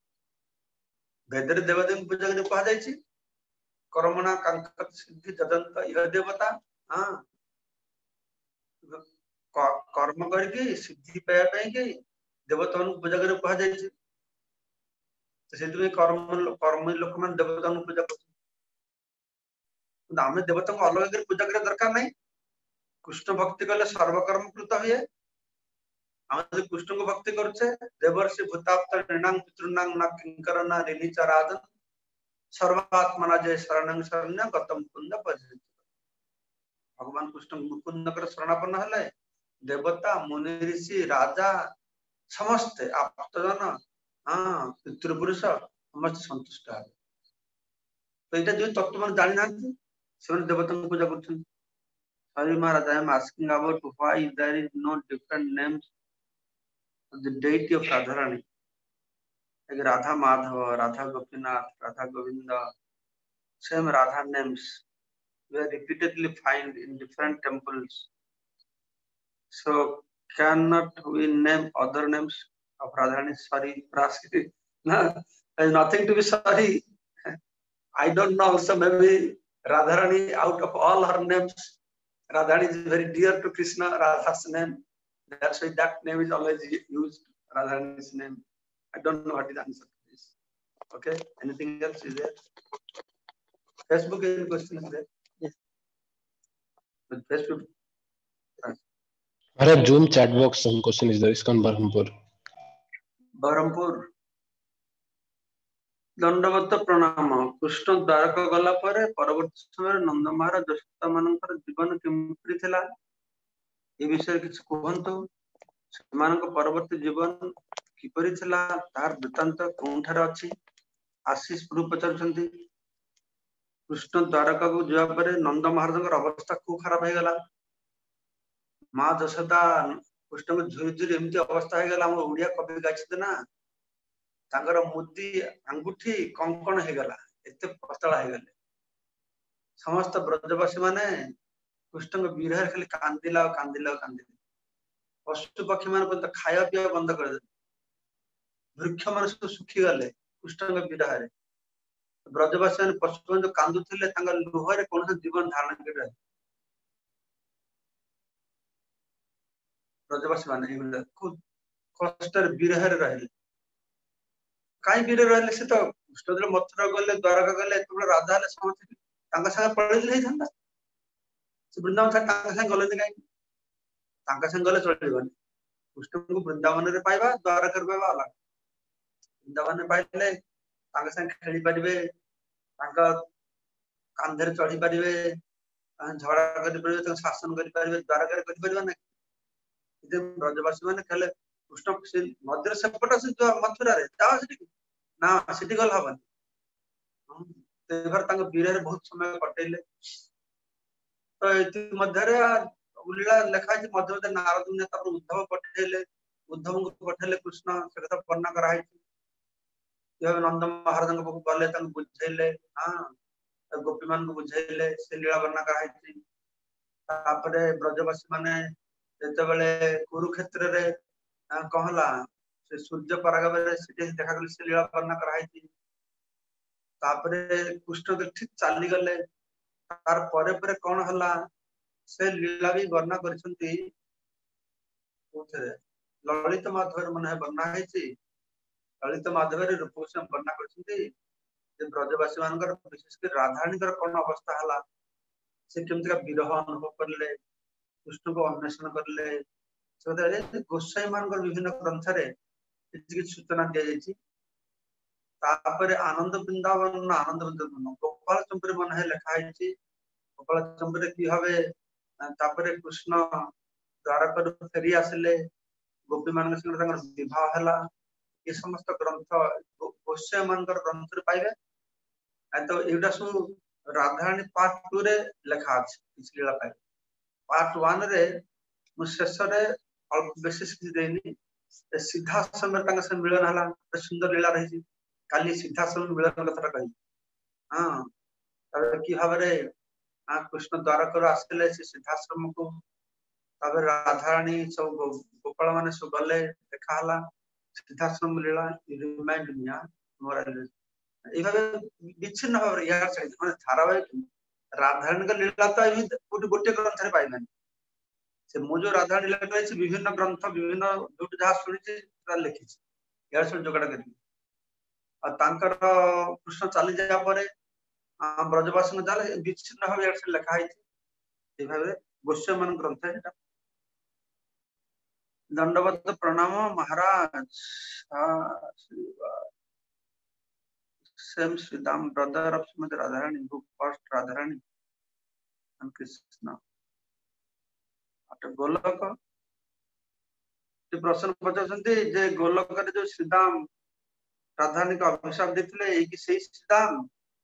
वेद देवादेवी पूजा कह जाए कर्मणा कांक्षत सिद्धि जदंत यह देवता हाँ कर्म करके सिद्धि पाइबा देवता पूजा कर कह जाए कर्म लोक मैंने देवता पूजा कर आम देवता को अलग पूजा कर दरकार नहीं कृष्ण भक्ति कले सर्वकर्म कृत हुए आम कृष्ण को भक्ति करछे देवर्षि भूताप्त नृणांग पितृणांग न किंकर न ऋणिचरादन सर्वात्मना जय शरणं शरण्य गतम पुण्य पजित भगवान कृष्ण मुकुंद कर शरणापन्न हले देवता मुनि ऋषि राजा समस्ते आप्तजन हाँ पितृपुरुष समस्त संतुष्ट है तो ये जो तत्व मैंने जानी ना से देवता को पूजा कर Sorry, Maharaj, I am asking about why there is no different names of the deity of Radharani. Like Radha Madhava, Radha Gopinath, Radha Govinda, same Radha names we are repeatedly find in different temples. So cannot we name other names of Radharani? Sorry, Praski. No, there is nothing to be sorry. I don't know. Also, maybe Radharani, out of all her names, Radharani is very dear to Krishna, Radha's name. That's why that name is always used, Radharani's name. I don't know what is the answer to this. Okay, anything else is there? Facebook, any question is there?
Yes.
With Facebook.
Maharaj, Zoom chat box, some question is there. ISKCON Brahmapur.
Brahmapur. दंडवत प्रणाम कृष्ण द्वारक गला परे परवर्ती समय नंद महाराज दशरथ मानकर जीवन केमपरि थिला ए विषय किछ कहंतु सेमानक परवर्ती जीवन किपरि थिला तार वृत्तांत कोनठार अछि आशीष प्रभु पचारछंती कृष्ण द्वारका को जवा परे नंद महाराजंकर अवस्था खूब खराब हे गला मां दशरथा कृष्ण को झुरी झुरी एमती अवस्था हे गला हम ओडिया कवि गाइछते ना तांगर मुद्दी अंगूठी कंकण हे गला एते पतला हे गले समस्त ब्रजवासी माने कृष्ण को विरह खाली कांदिला पशु पक्षी मान तो खाया पिया बंद कर दे वृक्ष मान सब सुखी गले कृष्ण को विरह रे ब्रजवासी मान पशु मान जो कांदुथिले तांगर लुहरे कोन जीवन धारण कर रहे ब्रजवासी मान खूब कष्ट विरह रे रहले काई विरह रहले से तो कृष्ण मथुरा गले द्वारका गले तो राधा ले समझ तांका संग पळिल नै थांदा से वृंदावन से तांका संग गले नै तांका संग गले चलिबन कृष्ण को वृंदावन रे पाइबा द्वारका रे पाइबा अलग वृंदावन रे पाइले तांका संग खेली परिबे तांका कांधर चढ़ी परिबे झगड़ा करि परिबे तांका शासन करि परिबे द्वारका रे करि परिबा नै इदे ब्रजवासी माने कहले कृष्ण से मध्य सेपट से मथुरा रे जाओ सिटी ना सिटी गल हबन तेभर तांग बीरे बहुत समय कटेले तो इति मध्य रे उल्ला लेखा जे मध्य मध्य नारद ने तब उद्धव पठेले उद्धव को पठेले कृष्ण से कथा वर्णना करा है ये नंद महाराज को गले तंग बुझेले हां गोपी मान को बुझेले से लीला वर्णना करा है तापरे ब्रजवासी माने जेते बेले कुरुक्षेत्र रे कहला से सूर्य परागबरे सिटे देखा गले से लीला वर्णना करा है तापरे कृष्ण के ठीक चाली गले तार परे परे कोन हला से लीला भी वर्णना करछंती ओथरे ललित माधव मन है वर्णना है छी ललित माधव रे रूप से वर्णना करछंती जे ब्रजवासी मानकर विशेष के राधारानी कर कोन अवस्था हला से केमति का विरह अनुभव करले कृष्ण को अन्वेषण करले से गोसाई मानकर विभिन्न ग्रंथ रे किछि सूचना दिया जायछि तापरे आनंद वृंदावन गोपाल चंद्र मन है लिखा है गोपाल चंद्र की भावे तापरे कृष्ण द्वारका फेरी आसिले गोपी मान संग विवाह हला ये समस्त ग्रंथ गोसाई मानकर ग्रंथ रे पाइबे तो एटा सु राधारानी पार्ट 2 रे लिखा अछि इसलिए पाइबे पार्ट 1 रे शेष रे अल्प बेसिस कि देनी सीधा समय तंग से मिलन हला सुंदर लीला रही काली सीधा समय मिलन कथा कही हां तबे की भाबरे कृष्ण द्वारका आसले से सिद्धाश्रम को तबे राधारानी सब गोपाल माने सब गले देखा हला सिद्धाश्रम लीला रिमाइंड मिया मोर ए भाबे विच्छिन्न भाबरे यार से माने धारावाहिक राधारानी का लीला तो एही गोटे ग्रंथ रे पाइबन से मो जो राधारानी लीला है विभिन्न ग्रंथ विभिन्न जो जहा सुनि छै लिखि छै यार से जोगड़ा करी आ तांकर कृष्ण चली जाया परे ब्रजवासी में जाले विच्छिन्न भाव यार से लिखा है ए भाबे गोस्वामी मन ग्रंथ है एटा दंडवत प्रणाम महाराज same Shridam brother of Shrimati Radharani book first Radharani and Krishna at Golok प्रश्न पचारछंती जे गोलक रे जो श्रीदाम राधारानी का अभिशाप देथिले ए कि सही श्रीदाम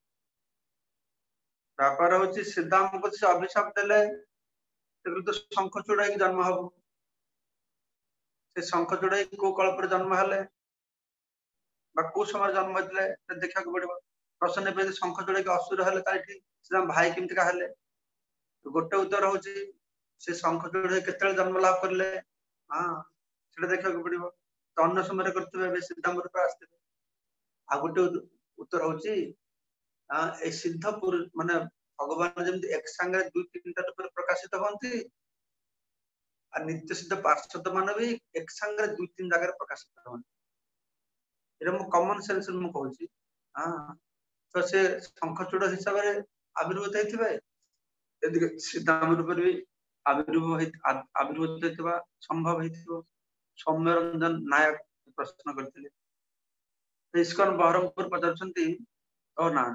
व्यापार होची श्रीदाम को से अभिशाप देले तो शंख चूड़ाई जन्म हबो से शंख चूड़ाई को कल्प रे जन्म हले बा को समय जन्म होतले ते देखा को पड़िबो प्रश्न पे शंख चूड़ाई के असुर हले ताठी श्रीदाम भाई केमति का हले तो गोटे उत्तर होची से शंख चूड़ाई केतले जन्म लाभ करले हां सेटा देखा को पड़िबो तो अन्य समय करतबे बे श्रीदाम रूप आस्ते आ गोटे उत्तर होची ए सिद्ध पुरुष माने भगवान जमी एक सांगे दुई तीन रूप प्रकाशित होती और नित्य सिद्ध पार्षद मान भी एक सांगे दुई तीन जगह प्रकाशित होती कॉमन सेंस मुझे हाँ तो से शंखचूड़ हिसाब से आविर्भूत होते श्रीदाम रूप भी आविर्भूत होता संभव हो सौम्य रंजन नायक प्रश्न करते इस्कन बहरमपुर पचार ओ ना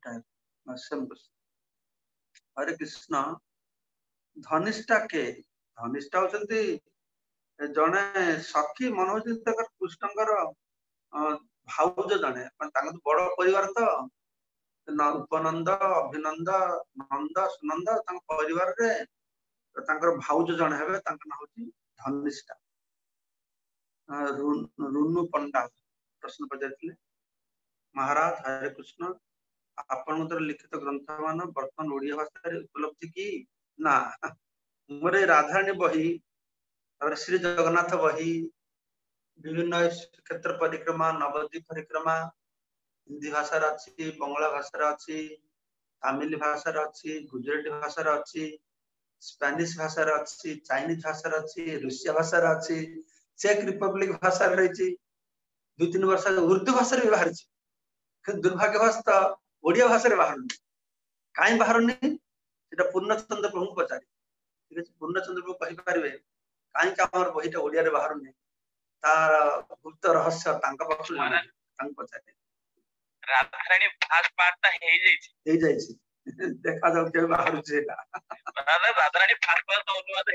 हरे कृष्ण धनिष्ठा के धनिष्ठा होती जड़े सखी मनोज कृष्णकर भाउज जड़े बड़ परिवार तो उपनंद अभिनंद नंद सुनंद परिवार रे भाउज जड़े हे ना हूँ धनिष्ठा रुनु पंडा प्रश्न पचार महाराज हरे कृष्ण आपण लिखित ग्रंथ मान बर्तमान ओडिया भाषा उपलब्ध की ना मोर राधाराणी बही श्री जगन्नाथ बही विभिन्न क्षेत्र परिक्रमा नवद्वीप परिक्रमा हिंदी भाषा अच्छी बंगला भाषा अच्छी तमिल भाषा अच्छी गुजराती भाषा अच्छी स्पेनिश भाषा अच्छी चाइनीज भाषा अच्छी रूसिया भाषा अच्छी चेक रिपब्लिक भाषा रही दुई तीन वर्ष उर्दू भाषा भी बाहर दुर्भाग्यवश तो ओडिया भाषा बाहर कहीं बाहर पूर्णचंद्र प्रभु पचारे ठीक है पूर्णचंद्र प्रभु कहींपारे कहीं बहीटा ओडिया बाहर तार गुप्त रहस्य पचारे
राधारानी फास्ट पार्ट
देखा जाऊ के बाहर
राधारानी फास्ट पार्ट अनुवाद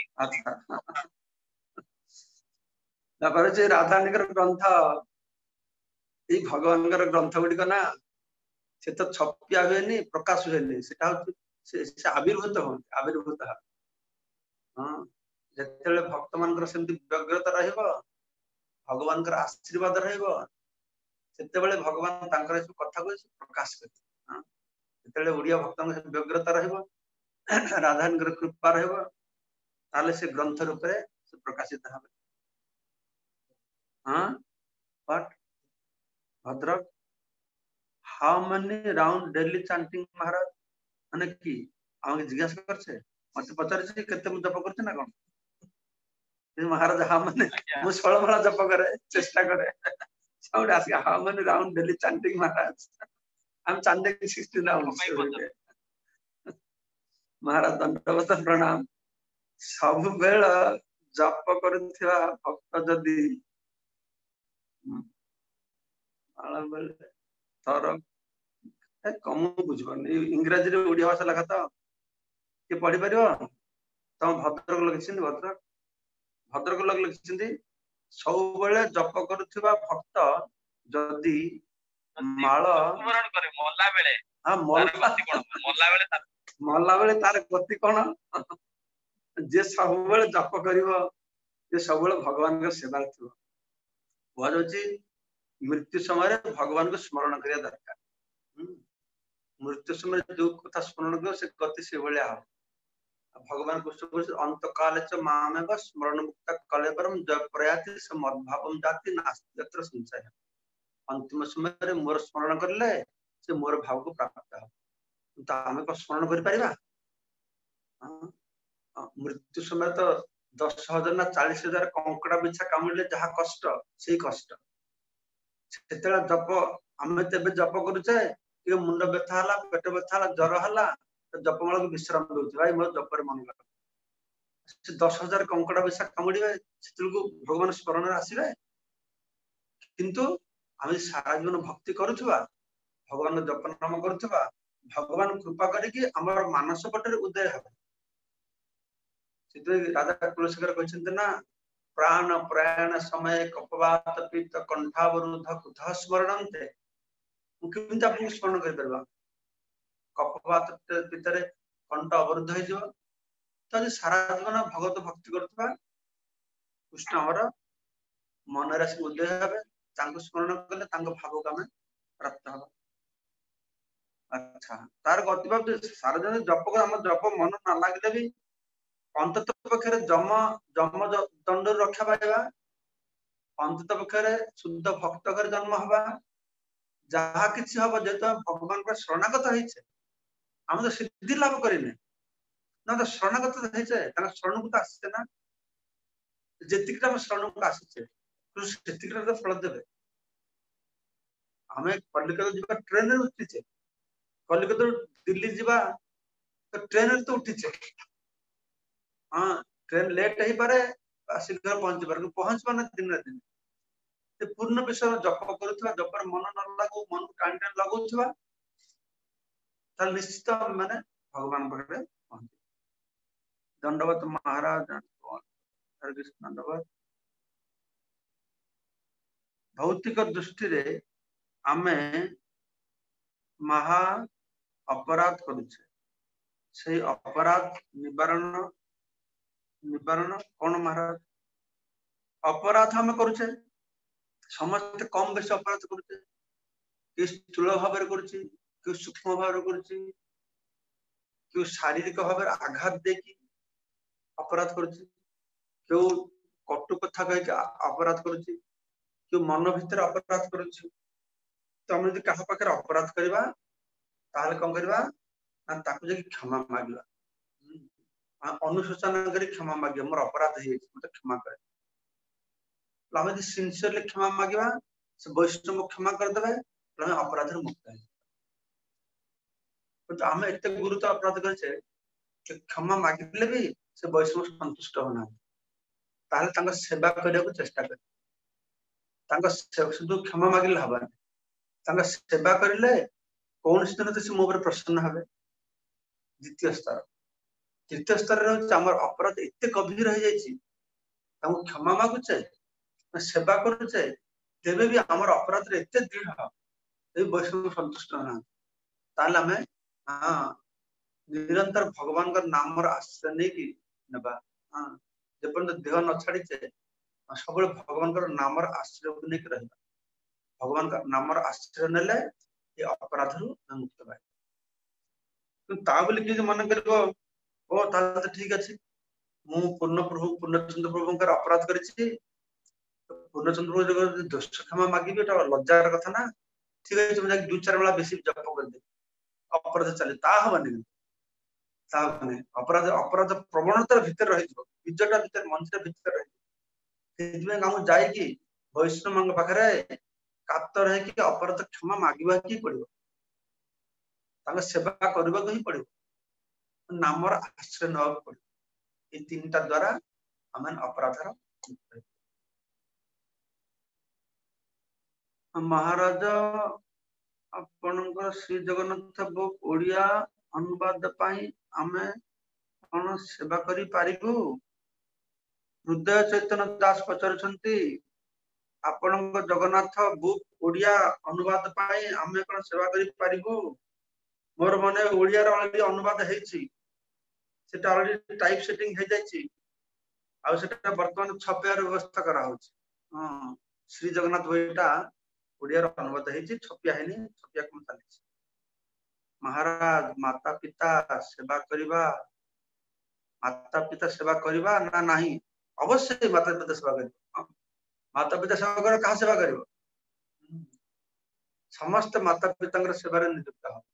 अच्छा राधारानी ग्रंथ ये भगवान ग्रंथ गुड़िक ना से तो छपिया हुए प्रकाश हुए से आविर्भूत हो आविर्भूत हाँ जिते भक्त मान व्यग्रता भगवान आशीर्वाद रते भगवान कथा को प्रकाश करते ओडिया भक्त व्यग्रता राधारानी कृपा रहा से ग्रंथ रूप से प्रकाशित हे हाँ but Bhadrak how many round daily chanting महाराज माने की आम जिज्ञासा करछे मत पचार केते जप करछे ना कोन महाराज हाउ मेनी मु 16 माला जप करे चेष्टा करे साउंड आसी how many round daily chanting महाराज आई एम चांटिंग 16 राउंड्स महाराज दंडवत प्रणाम सब बेल जप करथिबा भक्त जदी थर कम बुझपार इंग्राजी ओडिया भाषा लिखा तो किए पढ़ी पार तुम भद्रक लिखी भद्रक भद्रक लोग लिखी सब जप करुवा भक्त जदि माल मल्ला बेले तार गति कौन जे सब जप कर सब भगवान सेवा थी कहुच्छी मृत्यु समय भगवान को स्मरण करिया दरकार मृत्यु समय जो कथा स्मरण कर से गति से भाया हम भगवान कृष्ण अंत काले च मामेव स्मरण मुक्त कलेवरम जय प्रयाति से मद्भावम जाति नास्ति संशय अंतिम समय मोर स्मरण करले से मोर भाव को प्राप्त हो तो आम को स्मरण कर परिबा मृत्यु समय तो 10,000 ना 40,000 कंकड़ा बिछा कामुड़े जहाँ कष्ट से कष्ट से जप आम तेज जप करुचे मुंड व्यथा है पेट व्यथा है ज्वर है तो जपमाला को विश्राम दौर भाई मोर जपर मन लगा 10,000 कंकड़ा बिछा कामुड़े से भगवान स्मरण आसवे किंतु आम सारा जीवन भक्ति करुवा भगवान जप नाम करुवा भगवान कृपा करके आमर मानस पटे उदय हे राजा तुलसीकर कहते ना प्राण प्रयाण समय कपवात पीत कंठावरुद्ध कुध स्मरण केमती आपको स्मरण कर कपवात भितर कंठ अवरुद्ध हो सारा जीवन भगवत भक्ति करुवा कृष्ण आमर मन राशि उदय हे स्मरण कले भाव को आम प्राप्त हम अच्छा तार गति सारा जन जप आम जप मन ना लगे भी अंतत पक्षे जम जम दंड रक्षा पाइबा अंतत पक्षे शुद्ध भक्त घर जन्म हवा जहा किसी हम जेहेतु भगवान शरणागत होइछे हम तो सिद्धि लाभ करें ना तो शरणागत शरण को तो आसचे ना जेतिक शरण को आसचे सेतिक तो फल देवे आम कलिकता जी ट्रेन उठीचे कलिकता दिल्ली जावा तो ट्रेन तो उठीचे हाँ ट्रेन लेट हो पारे शीघ्र पहुंच पार दिन दिन पूर्ण विषय जप करुवा जपर मन न लगू मन टाणी टाणी लगुवा निश्चित माने भगवान पाखे पहुंचे दंडवत महाराज दंडवत भौतिक दृष्टि रे आमे महा अपराध करुचे से अपराध निवारण निवारण कौन महाराज अपराध हम करुचे समस्त कम बेसी अपराध करुचे कि स्थूल भाव कि सूक्ष्म भाव कि शारीरिक भाव आघात देखी अपराध करुचे क्यों कटु कथा कह अपराध करुचे क्यों मन भीतर अपराध करुचे तो आम यदि क्या पाखे अपराध करवा कौन करवा क्षमा मांगा अनुशोचना कर क्षमा मांगे मोर अपराध है मत क्षमा करे आम यदि सिंसियरली क्षमा मांगा से वैष्णव क्षमा करदे अपराध मुक्त है आम एत गुरुत्व अपराध करे क्षमा मागिले भी से वैष्णव संतुष्ट होना ताले सेवा करने को चेष्टा कर शुद्ध क्षमा मागिले हबानी सेवा करें कौन दिन तो मो प्रसन्न हे द्वितीय स्तर तृतीय स्तर अपराध एत गभीर हो जाए क्षमा मागुचे सेवा करुचे तेबे भी आमर अपराध एत दृढ़ वैष्णव संतुष्ट होना हाँ निरंतर भगवान का नाम आश्रय नहीं कि जपर्यंत देह न छाड़ीचे सब भगवान नाम आश्रय को लेकर रहा भगवान का नाम आश्रय नेले ये अपराध मुक्त पाए कि मन कर ओ तो ठीक अच्छे मु पूर्ण प्रभु पूर्णचंद्र प्रभु अपराध कर पूर्णचंद्र प्रभु दोष क्षमा मागे लज्जार कथा ना ठीक है मुझे 2-4 बेला बेसी जप कर दे अपराध चले अपराध अपराध प्रवणता भीतर रही बीजटा भीतर मंत्र भीतर रही जाकि वैष्णव पाखे कातर है कि अपराध क्षमा मांगा ही पड़ो सेवा करने को ही पड़ो नाम आश्रय ना पड़ो ये 3टा द्वारा आम अपराधर महाराज आपण श्री जगन्नाथ बुक ओडिया अनुवाद आमे कौन सेवा करि पारिबु हृदय चैतन्य दास पचारुछंती आपण जगन्नाथ बुक ओडिया अनुवाद आमे कौन सेवा करि पारिबु मोर मने ओडिया रो ऑलरेडी अनुवाद हेछि सेटा ऑलरेडी टाइप सेटिंग हे जायछि आ सेटा वर्तमान छपायर व्यवस्था करा होछि हां श्री जगन्नाथ बईटा ओडिया रो अनुवाद हेछि छपिया हेनी छपिया कोन चालिछि महाराज माता पिता सेवा करिबा ना नहीं अवश्य माता पिता सेवा करिबा माता पिता सेवा कर कहा सेवा करिबो समस्त माता पिता सेवा रे नियुक्त हो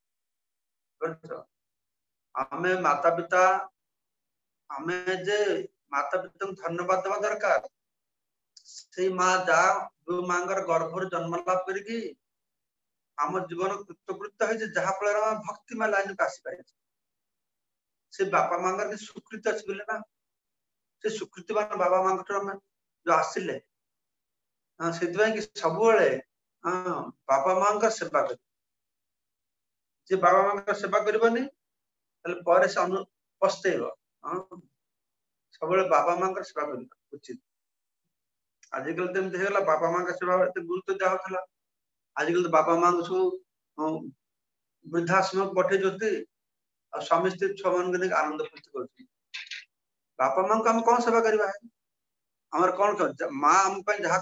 आमे माता पिता आमे जे माता पिता धन्यवाद देवा दरकार से माँ जा जो मांगर गर्भर जन्म लाभ करिकी आम जीवन कृतकृत्य है जहा फल भक्ति में लाइन को आसी पारे से बापा मांगर के स्वीकृति अच्छी बोले ना से स्वीकृतिवान बाबा माँ जो आसिले कि सब बापा माँ का सेवा कर बाबा माँ का सेवा करबनी से पस्तेब सब बाबा माँ का सेवा कर उचित आजिकल तो एमती है बापा माँ का सेवा गुरुत्व दिया आजिकल तो बापा माँ सब वृद्धाश्रम पठे जोती स्वामी स्त्री छुआ मान आनंद फूर्ति कर बापा माँ को आम कौन सेवा करवा आम कौन कर माँ आम जहाँ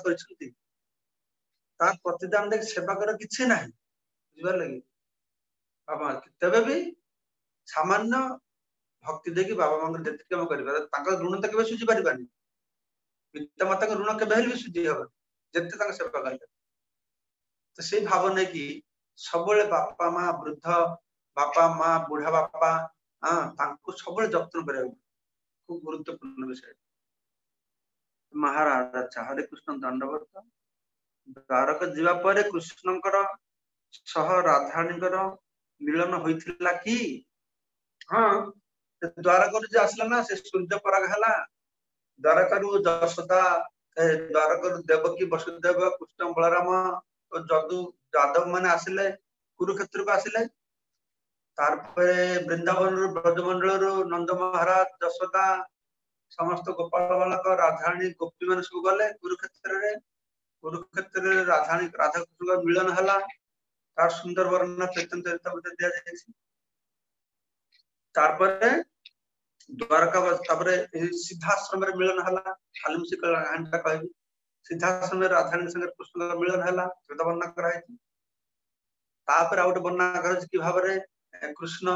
कर प्रतिदान देख सेवा कर कि ना बुझे लगे बाबा तेबे भी सामान्य भक्ति देखी बाबा माँ जी कर ऋण तो केवे सुझी पारानी पिता माता ऋण के भी सुझी हम जिते सेवा कले तो से भाव नहीं कि सब बापा माँ वृद्ध बापा माँ बुढ़ा बापा सब जत्न करा खूब गुरुत्वपूर्ण विषय। महाराज अच्छा हरे कृष्ण दंडवत द्वारका जीवा परे कृष्णकर सह राधाराणीकर मिलन होइथिला कि हाँ द्वारका जो आसला ना से सूर्य पराग हला द्वारका जशोदा द्वारका देवकी वसुदेव कृष्ण बलराम और जदु जादव माने आसिले कुरुक्षेत्र को आसिले तारपरे वृंदावन ब्रजमंडल नंद महाराज जशोदा समस्त गोपाल बालक राधाराणी गोपी मान सब गले कुरुक्षेत्र राधाराणी राधा कृष्ण मिलन हला तार सुंदर वर्णना चैतन्य चरितामृत दिया जायछि। तारपरे द्वारका तापरे सिद्धाश्रम रे मिलन हला खाली से कहानीटा कहबी सिद्धाश्रम रे राधाराणी संगे कृष्ण का मिलन हला सेटा वर्णना करा है। तापर आउट वर्णना करा कि भाबरे कृष्ण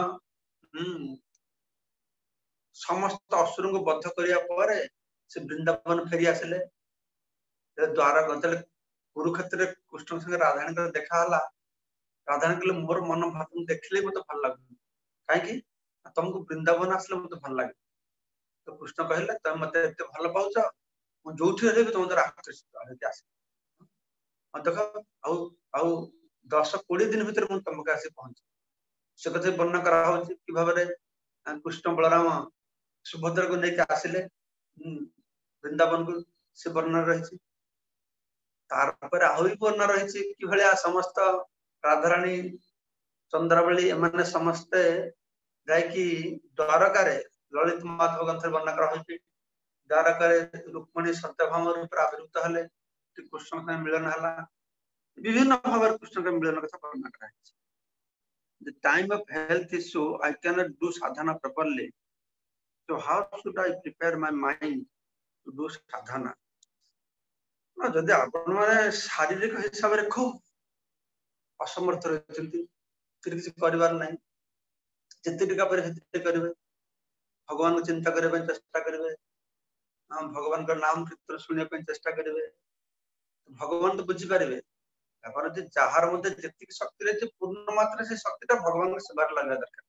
समस्त असुर को बद्ध करिया परे से वृंदावन फेरी आसिले द्वारका गतले कुरुक्षेत्र कृष्ण संगे राधाराणी का देखा हला राधाराणी कहले मोर मन भाव देखले मते भल लागु काहे तुमको वृंदावन आसले मते भल लागे तो कृष्ण कहले तुम मते एते भल पाउछ मु जोठी रे तुम तो आकर्षित होके आस देखो आउ 10-20 दिन भीतर मु तुमके आसी पहुंच से कथे वर्णना करा हो कि भाबरे कृष्ण बलराम सुभद्रा को लेके आसिले वृंदावन को से वर्णना रही तार पर आहुरी वर्णना रही कि भलिया समस्त राधाराणी चंद्रावली एमाने समस्ते जायकि द्वारका रे ललित माधव ग्रंथ वर्णना करा होइछि द्वारका रे रुक्मिणी सत्यभामा रूप आविर्भूत हले कृष्ण के मिलन हला विभिन्न भाव कृष्ण के मिलन कथा वर्णना करा है। The time of health issue I cannot do sadhana properly, so how should I prepare my mind to do sadhana? ना जदि आपण माने शारीरिक हिसाब रे खूब असमर्थ रहचंती किछि परिवार नै जते टिका पर जते करबे भगवान को चिंता करबे चेष्टा करबे भगवान का नाम कीर्तन सुनिया पे चेष्टा करबे भगवान तो बुझी पारिबे अपन जे जहार मध्ये जति शक्ति रे पूर्ण मात्रा से शक्तिटा भगवान के सेवा लगा दरकार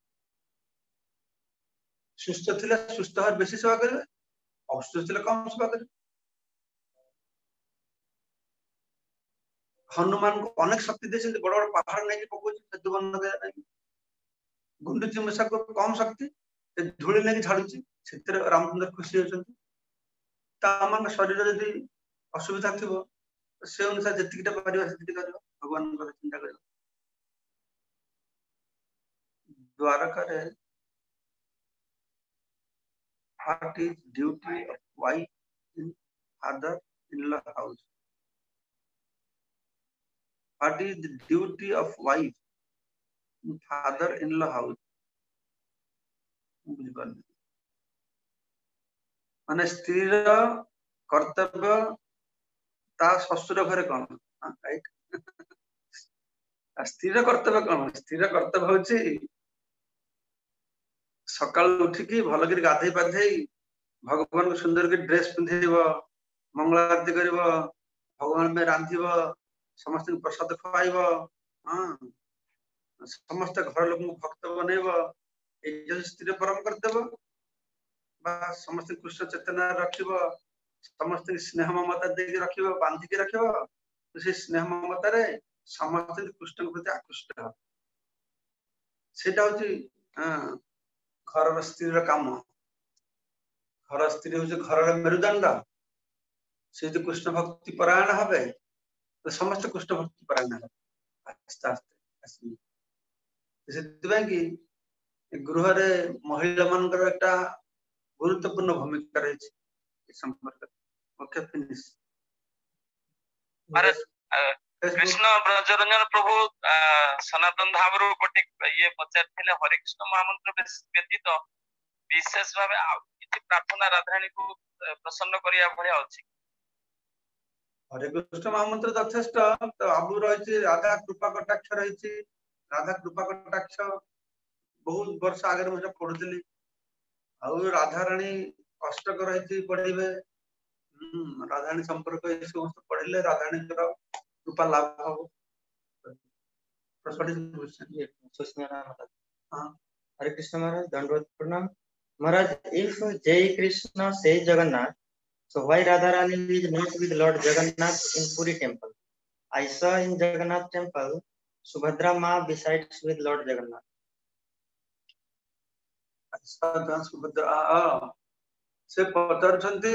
सुस्थ थिले सुस्थ हर बेसी सेवा करबे असुस्थ थिले कम सेवा करबे। हनुमान को अनेक शक्ति देछन बड़ बड़ पहाड़ नै के पकोछि सेतु बन दे नै गुंडुची मशा को कम शक्ति धूଳି नै के झाडुची सेतिर रामचंद्र खुशी होछन ता मन शरीर जदी असुविधा थिबो से अनुसार जतिकिटा परिवार सेति करबो भगवान को चिंता करबो। द्वारका रे what is duty of wife in father-in-law house? What is the duty of wife in father-in-law house? माने स्त्री कर्तव्य ता ससुर घरे कौन स्त्री कर्तव्य कौन स्त्री कर्तव्य होची सकाल उठिकी भल कर गाधे पाधे भगवान को सुंदर के ड्रेस पिंधेब मंगल आरती कर भगवान में रांधिब समस्त प्रसाद खुआब समस्त घर लोक भक्त बनैब ये स्त्री परम कर्तव्य समस्त कृष्ण चेतना रखिब समस्त स्नेह ममता देके रखिब बांधिके रखिब से स्नेह ममता रे समस्त कृष्ण के प्रति आकृष्ट हो सेटा होची घर स्त्री काम घर स्त्री हो घर मेरुदंड से कृष्ण भक्ति परायण हबे तो समस्त कृष्ण भक्ति परायण हबे आस्ते आस्ते से कि गृह रे महिला मानकर एकटा गुरुत्वपूर्ण भूमिका रही संपर्क ओके फिनिश
कृष्ण ब्रजरंजन प्रभु सनातन धाम रो गोटे ये पचारथिले हरे कृष्ण महामंत्र व्यतीत विशेष भावे किछि प्रार्थना राधारानी को प्रसन्न करिया भलिया अछि।
हरे कृष्ण महामंत्र यथेष्ट तो आबु रही राधा कृपा कटाक्ष रही राधा कृपा कटाक्ष बहुत वर्ष आगे मुझे पढ़ुली राधारानी अष्टक रही पढ़े राधारानी संपर्क समस्त पढ़ले राधारानी कृपा लाभ हम
Hare Krishna Maharaj, Dandavad Pranam. Maharaj, if Jai Krishna says Jagannath, so why Radharani is not with Lord Jagannath in Puri temple? I saw in Jagannath temple, Subhadra Ma besides with Lord Jagannath.
से पचारुछंती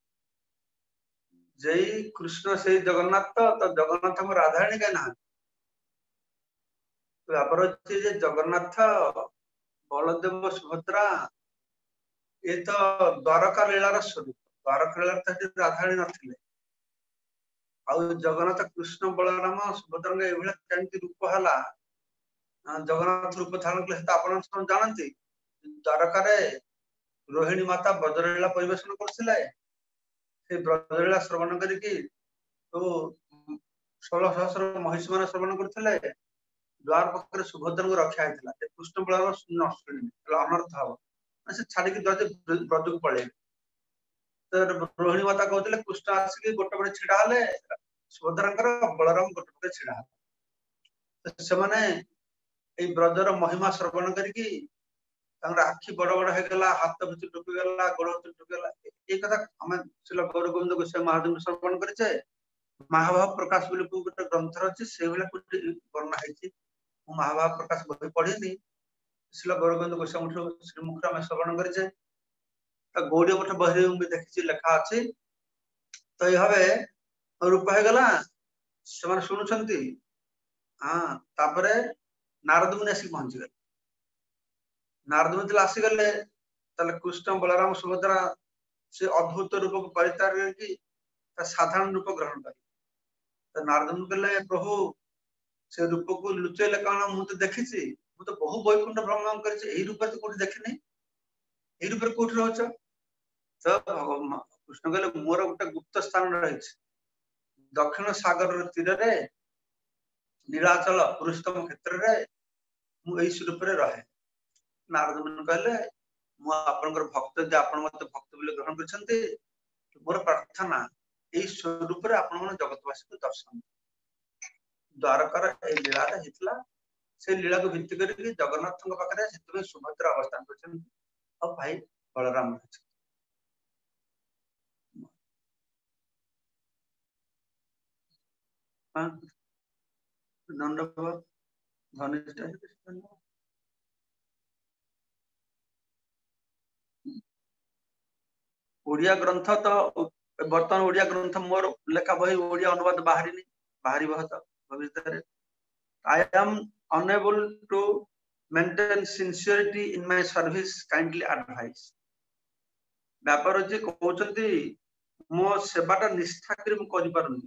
जय कृष्ण से जगन्नाथ तो जगन्नाथ हम राधारानी का ना तो व्यापार होती है जगन्नाथ बलदेव सुभद्रा ये तो द्वारका लीलार स्वरूप द्वारका लीला तो राधारानी नथिले आउ जगन्नाथ कृष्ण बलराम सुभद्रा के एभला केमती रूप हला जगन्नाथ रूप धारण कले त आपण सब जानନ୍ତି द्वारका रे रोहिणी माता ब्रजलीला परिवेशन करथिले से ब्रजलीला श्रवण करिकी तो 16 सहस्र महिषी मान श्रवण करथिले द्वार पकरे सुभद्रा को रखा हैतला ए कृष्ण बलराम नष्ट अनर्थ हव से छाड़ी की दजे ब्रज को पळे तो रोहिणी माता कहथिले कृष्ण आसी गोटे बड़े छिडा हले सुभद्रांकर बलराम गोटे बड़े छिडा तो से माने ए ब्रजर महिमा श्रवण करिकी आखि बड़ बड़ होगला हाथ भितर डुबी गला गोड़ भितर डुबी गला ए कथा हम श्रील गौर गोविंद गोस्वामी महादेव श्रवण करिछे महाभाव प्रकाश बोली गोटे ग्रंथ अछि से बेला कोठी वर्णना हैछि महाभाव प्रकाश बही पढिनी श्रील गौर गोविंद गोस्वामी श्रीमुख में श्रवण करिछे त गौड़ी मठ बही में देखिछि लेखा अछि तो ए हवे रूप होगला से माने सुनुछंती हां तापरे नारद मुनि आसी पहुंची गले नारद मुनि आसी गले तले कृष्ण बलराम सुभद्रा से अद्भुत रूप को परित्याग करके साधारण रूप ग्रहण कर तो नारद मुनि कहले प्रभु से रूप को लुचेले कारण मु तो देखिछि मु तो बहु वैकुंठ भ्रमण करिछि एही रूप तो कोठी देखिनी एही रूप कोठी रहछ तो कृष्ण कहले मोर गोटे गुप्त स्थान रहिछि दक्षिण सागर तीर रे नीलाचल पुरुषोत्तम क्षेत्र रे मु एही स्वरूप रे रहे नारद मुनि कहले मु आपनकर भक्त जे आपन मते भक्त बोले ग्रहण करछन्ते मोर प्रार्थना एही स्वरूप रे आपन मन जगतवासी को दर्शन द्वारकार ए लीला रे हितला से लीला को भित्ति करके जगन्नाथ के पाखरे सेतबे सुभद्रा अवस्थान करछन और भाई बलराम अछि हां दंडवत धनिष्ठ ओडिया ग्रंथ तो बर्तमान ओडिया ग्रंथ मोर लेखा बही ओडिया अनुवाद बाहरिनी बाहरी बहुत भविष्य I am unable to maintain sincerity in my service kindly advise व्यापार जे कहउछंती मो सेवाटा निष्ठा करी मु करि पारुनी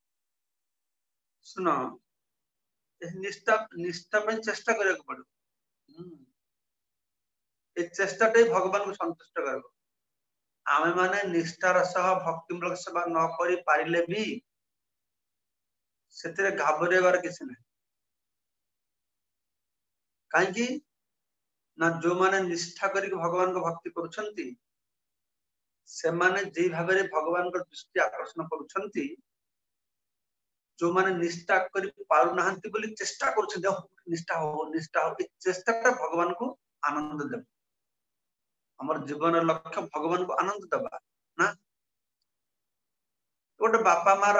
सुनो निष्ठा निष्ठा पे चेष्टा करे को पड़ो ए चेष्टाटे भगवान को संतुष्ट करबो आमे माने निष्ठार सह भक्तिमूलक सेवा न करि पारिले भी सेतरे घाबरेबार किछ नै काहे कि ना जो माने निष्ठा करी भगवान को भक्ति करूछंती से माने जे भाबरे भगवान को दृष्टि आकर्षण करूछंती जो माने निष्ठा करी पारु नाहंती बोली चेष्टा करूछंती निष्ठा हो चेष्टाटा भगवान को आनंद दे हमर जीवन लक्ष्य भगवान को आनंद दबा ना गोटे बापा मार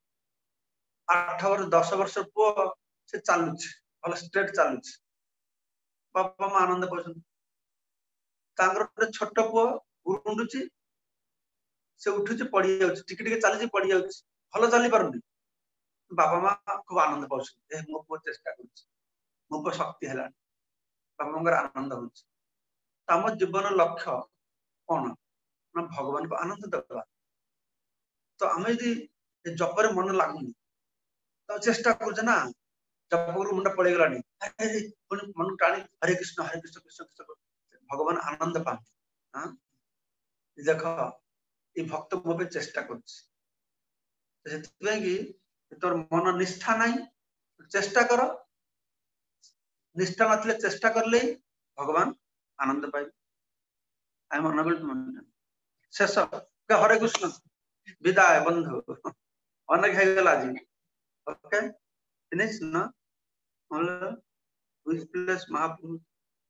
8 वर्ष 10 वर्ष पो से चालुछ भल स्ट्रेट चालुछ बापा मा आनंद पाछन तांगर छोट पो गुरुंडुची से उठुची पड़ी जाउची टिके टिके चालीची पड़ी जाउची भल चली पारुनी बापा मा खूब आनंद पाछन ए मो पो चेष्टा करछ मो पो शक्ति हला बापा मंगर आनंद होछ तम जीवन लक्ष्य कोन ना भगवान को आनंद देबा तो हमें यदि जपर मन लागुनी तो चेष्टा करछ ना जपर मुंडा पड़ी गलानी अरे मन टाणी हरे कृष्ण कृष्ण कृष्ण भगवान आनंद पाते हां देखो ये भक्त मो पे चेष्टा करछ सेतबे कि तोर मन निष्ठा नहीं चेष्टा करो निष्ठा नथले चेष्टा करले भगवान आनंद पाए आई एम अनएबल टू शेष हरे कृष्ण विदाय बंधु अनेक है गला जी ओके फिनिश ना all which place Mahaprabhu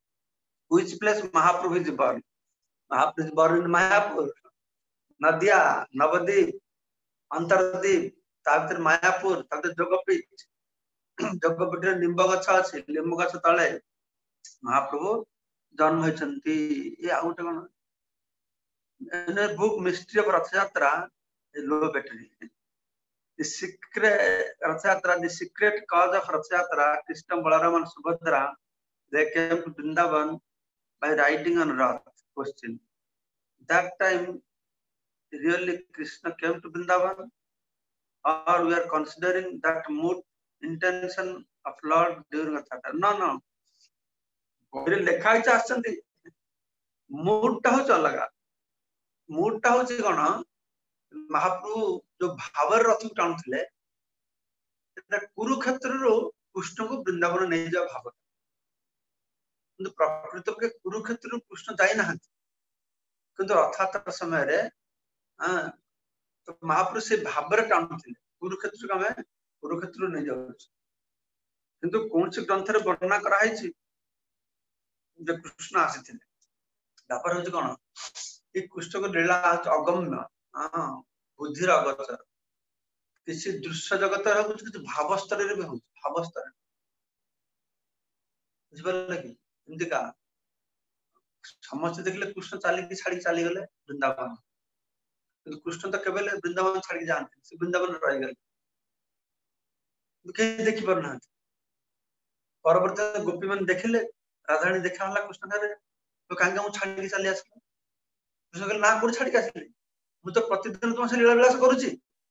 which place Mahaprabhu is born? Mahaprabhu is born in Mayapur. Nadia, Navadip, Antardeep, ताभितर मायापुर ताभितर जोगपीठ जोगपीठ रे निम्ब गछ अछि निम्ब गछ तळे महाप्रभु जन्म होइछन्ती ए आउट कोन in book mystery of Rath Yatra low battery the secret रथ यात्रा the secret cause of Rath Yatra Krishna Balaram and Subhadra they came to Vrindavan by riding on rath question that time really Krishna came to Vrindavan or we are considering that mood intention of Lord during Katha? No. Very lekha icha aschanti. Mood ta ho chalaga. Mood ta ho chi gana. Mahaprabhu jo bhavar rath town थिले. that Kurukshetra ro Krishna को वृंदावन नहीं जा भाव. किंतु प्रकृत के कुरुक्षेत्र रो कृष्ण जाई ना किंतु रथयात्रा समय रे तो महाप्रभु से भावर टाउन थे कुरुक्षेत्र का मैं कुरुक्षेत्र नहीं जाऊँ किंतु कौन से ग्रंथ रे वर्णना करा है जी जो कृष्ण आसी थे दापर हो कौन ये कृष्ण को लीला अगम्य बुद्धि अगोचर किसी दृश्य जगत रे कुछ कुछ भाव स्तर रे भी हो भाव स्तर बुझिबल कि एंती का समस्त देखले कृष्ण चाली की छाड़ी चाली गले वृंदावन कृष्ण तो केवल वृंदावन छाड़ के जानते से वृंदावन रह गए कहीं देखि पर ना परवर्ती गोपी मन देखिले राधारानी देखा हला कृष्ण करे तो कांगा मु छाड़ के चली आसले कृष्ण कहले ना कोन छाड़ के आसले मु तो प्रतिदिन तुम से लीला विलास करूची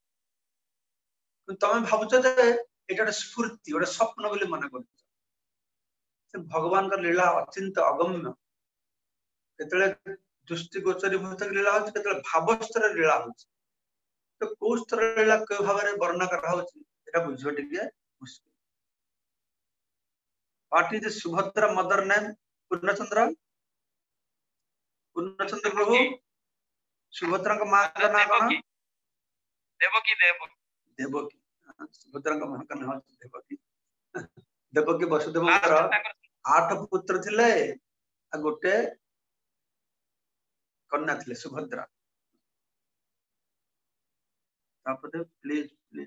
तमे भाबुछ जे एटा स्फूर्ति ओटा स्वप्न बोली मन करू से भगवान का लीला अचिंत अगम्य केतले दृष्टि गोचरी भूत लीला हो केतले भाव स्तर लीला हो तो को स्तर लीला के भाव रे वर्णना कर रहा हो एटा बुझियो टिके मुश्किल what is Subhadra mother name Purnachandra प्रभु सुभद्रा का मां का नाम कौन देवकी सुभद्रा का मां का नाम देवकी देवकी वसुदेव 8 पुत्र थिले आ गोटे कन्या थिले Subhadra please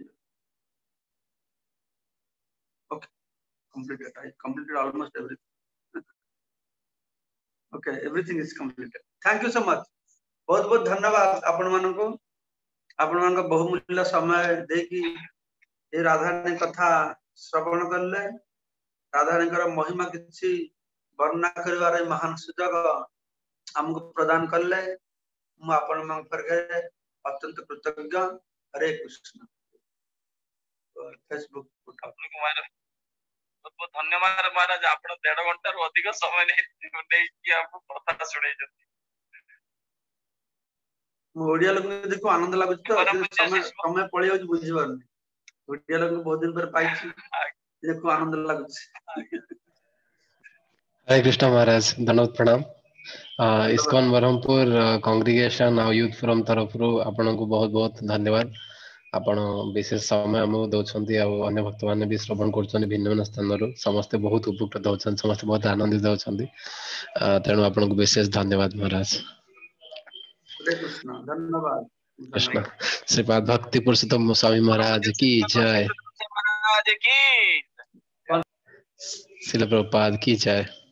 okay completed I completed almost everything okay everything is completed thank you so much बहुत बहुत धन्यवाद आपण मान को बहुमूल्य समय देकी ए राधारानी कथा श्रवण करले राधारानी कर महिमा किछि वर्णना करबारे महान सुजग हमको प्रदान करले मु आपण मान पर अत्यंत कृतज्ञ हरे कृष्ण फेसबुक
बहुत धन्यवाद महाराज आपण 1.5 घंटा रो अधिक समय नै कि आपको कथा सुनाई जति
ओडिया लोग देखो आनंद लागु तो समय पळि हो बुझि बारनी ओडिया लोग बहुत दिन पर पाइछि देखो आनंद लागु
हरे कृष्ण महाराज धन्यवाद प्रणाम ISKCON ब्रह्मपुर कांग्रेगेशन आ यूथ फोरम तरफ रो आपन को बहुत बहुत धन्यवाद आपण विशेष समय हम दउछंती आ अन्य भक्त माने भी श्रवण करछन भिन्न भिन्न स्थान रो समस्त बहुत उपकृत होछन समस्त बहुत आनंदित होछंती तेणु आपण को विशेष धन्यवाद महाराज
हरे कृष्ण धन्यवाद
कृष्ण श्रीपाद भक्ति पुरुषोत्तम स्वामी महाराज की जय
महाराज की
श्रील प्रभुपाद की जय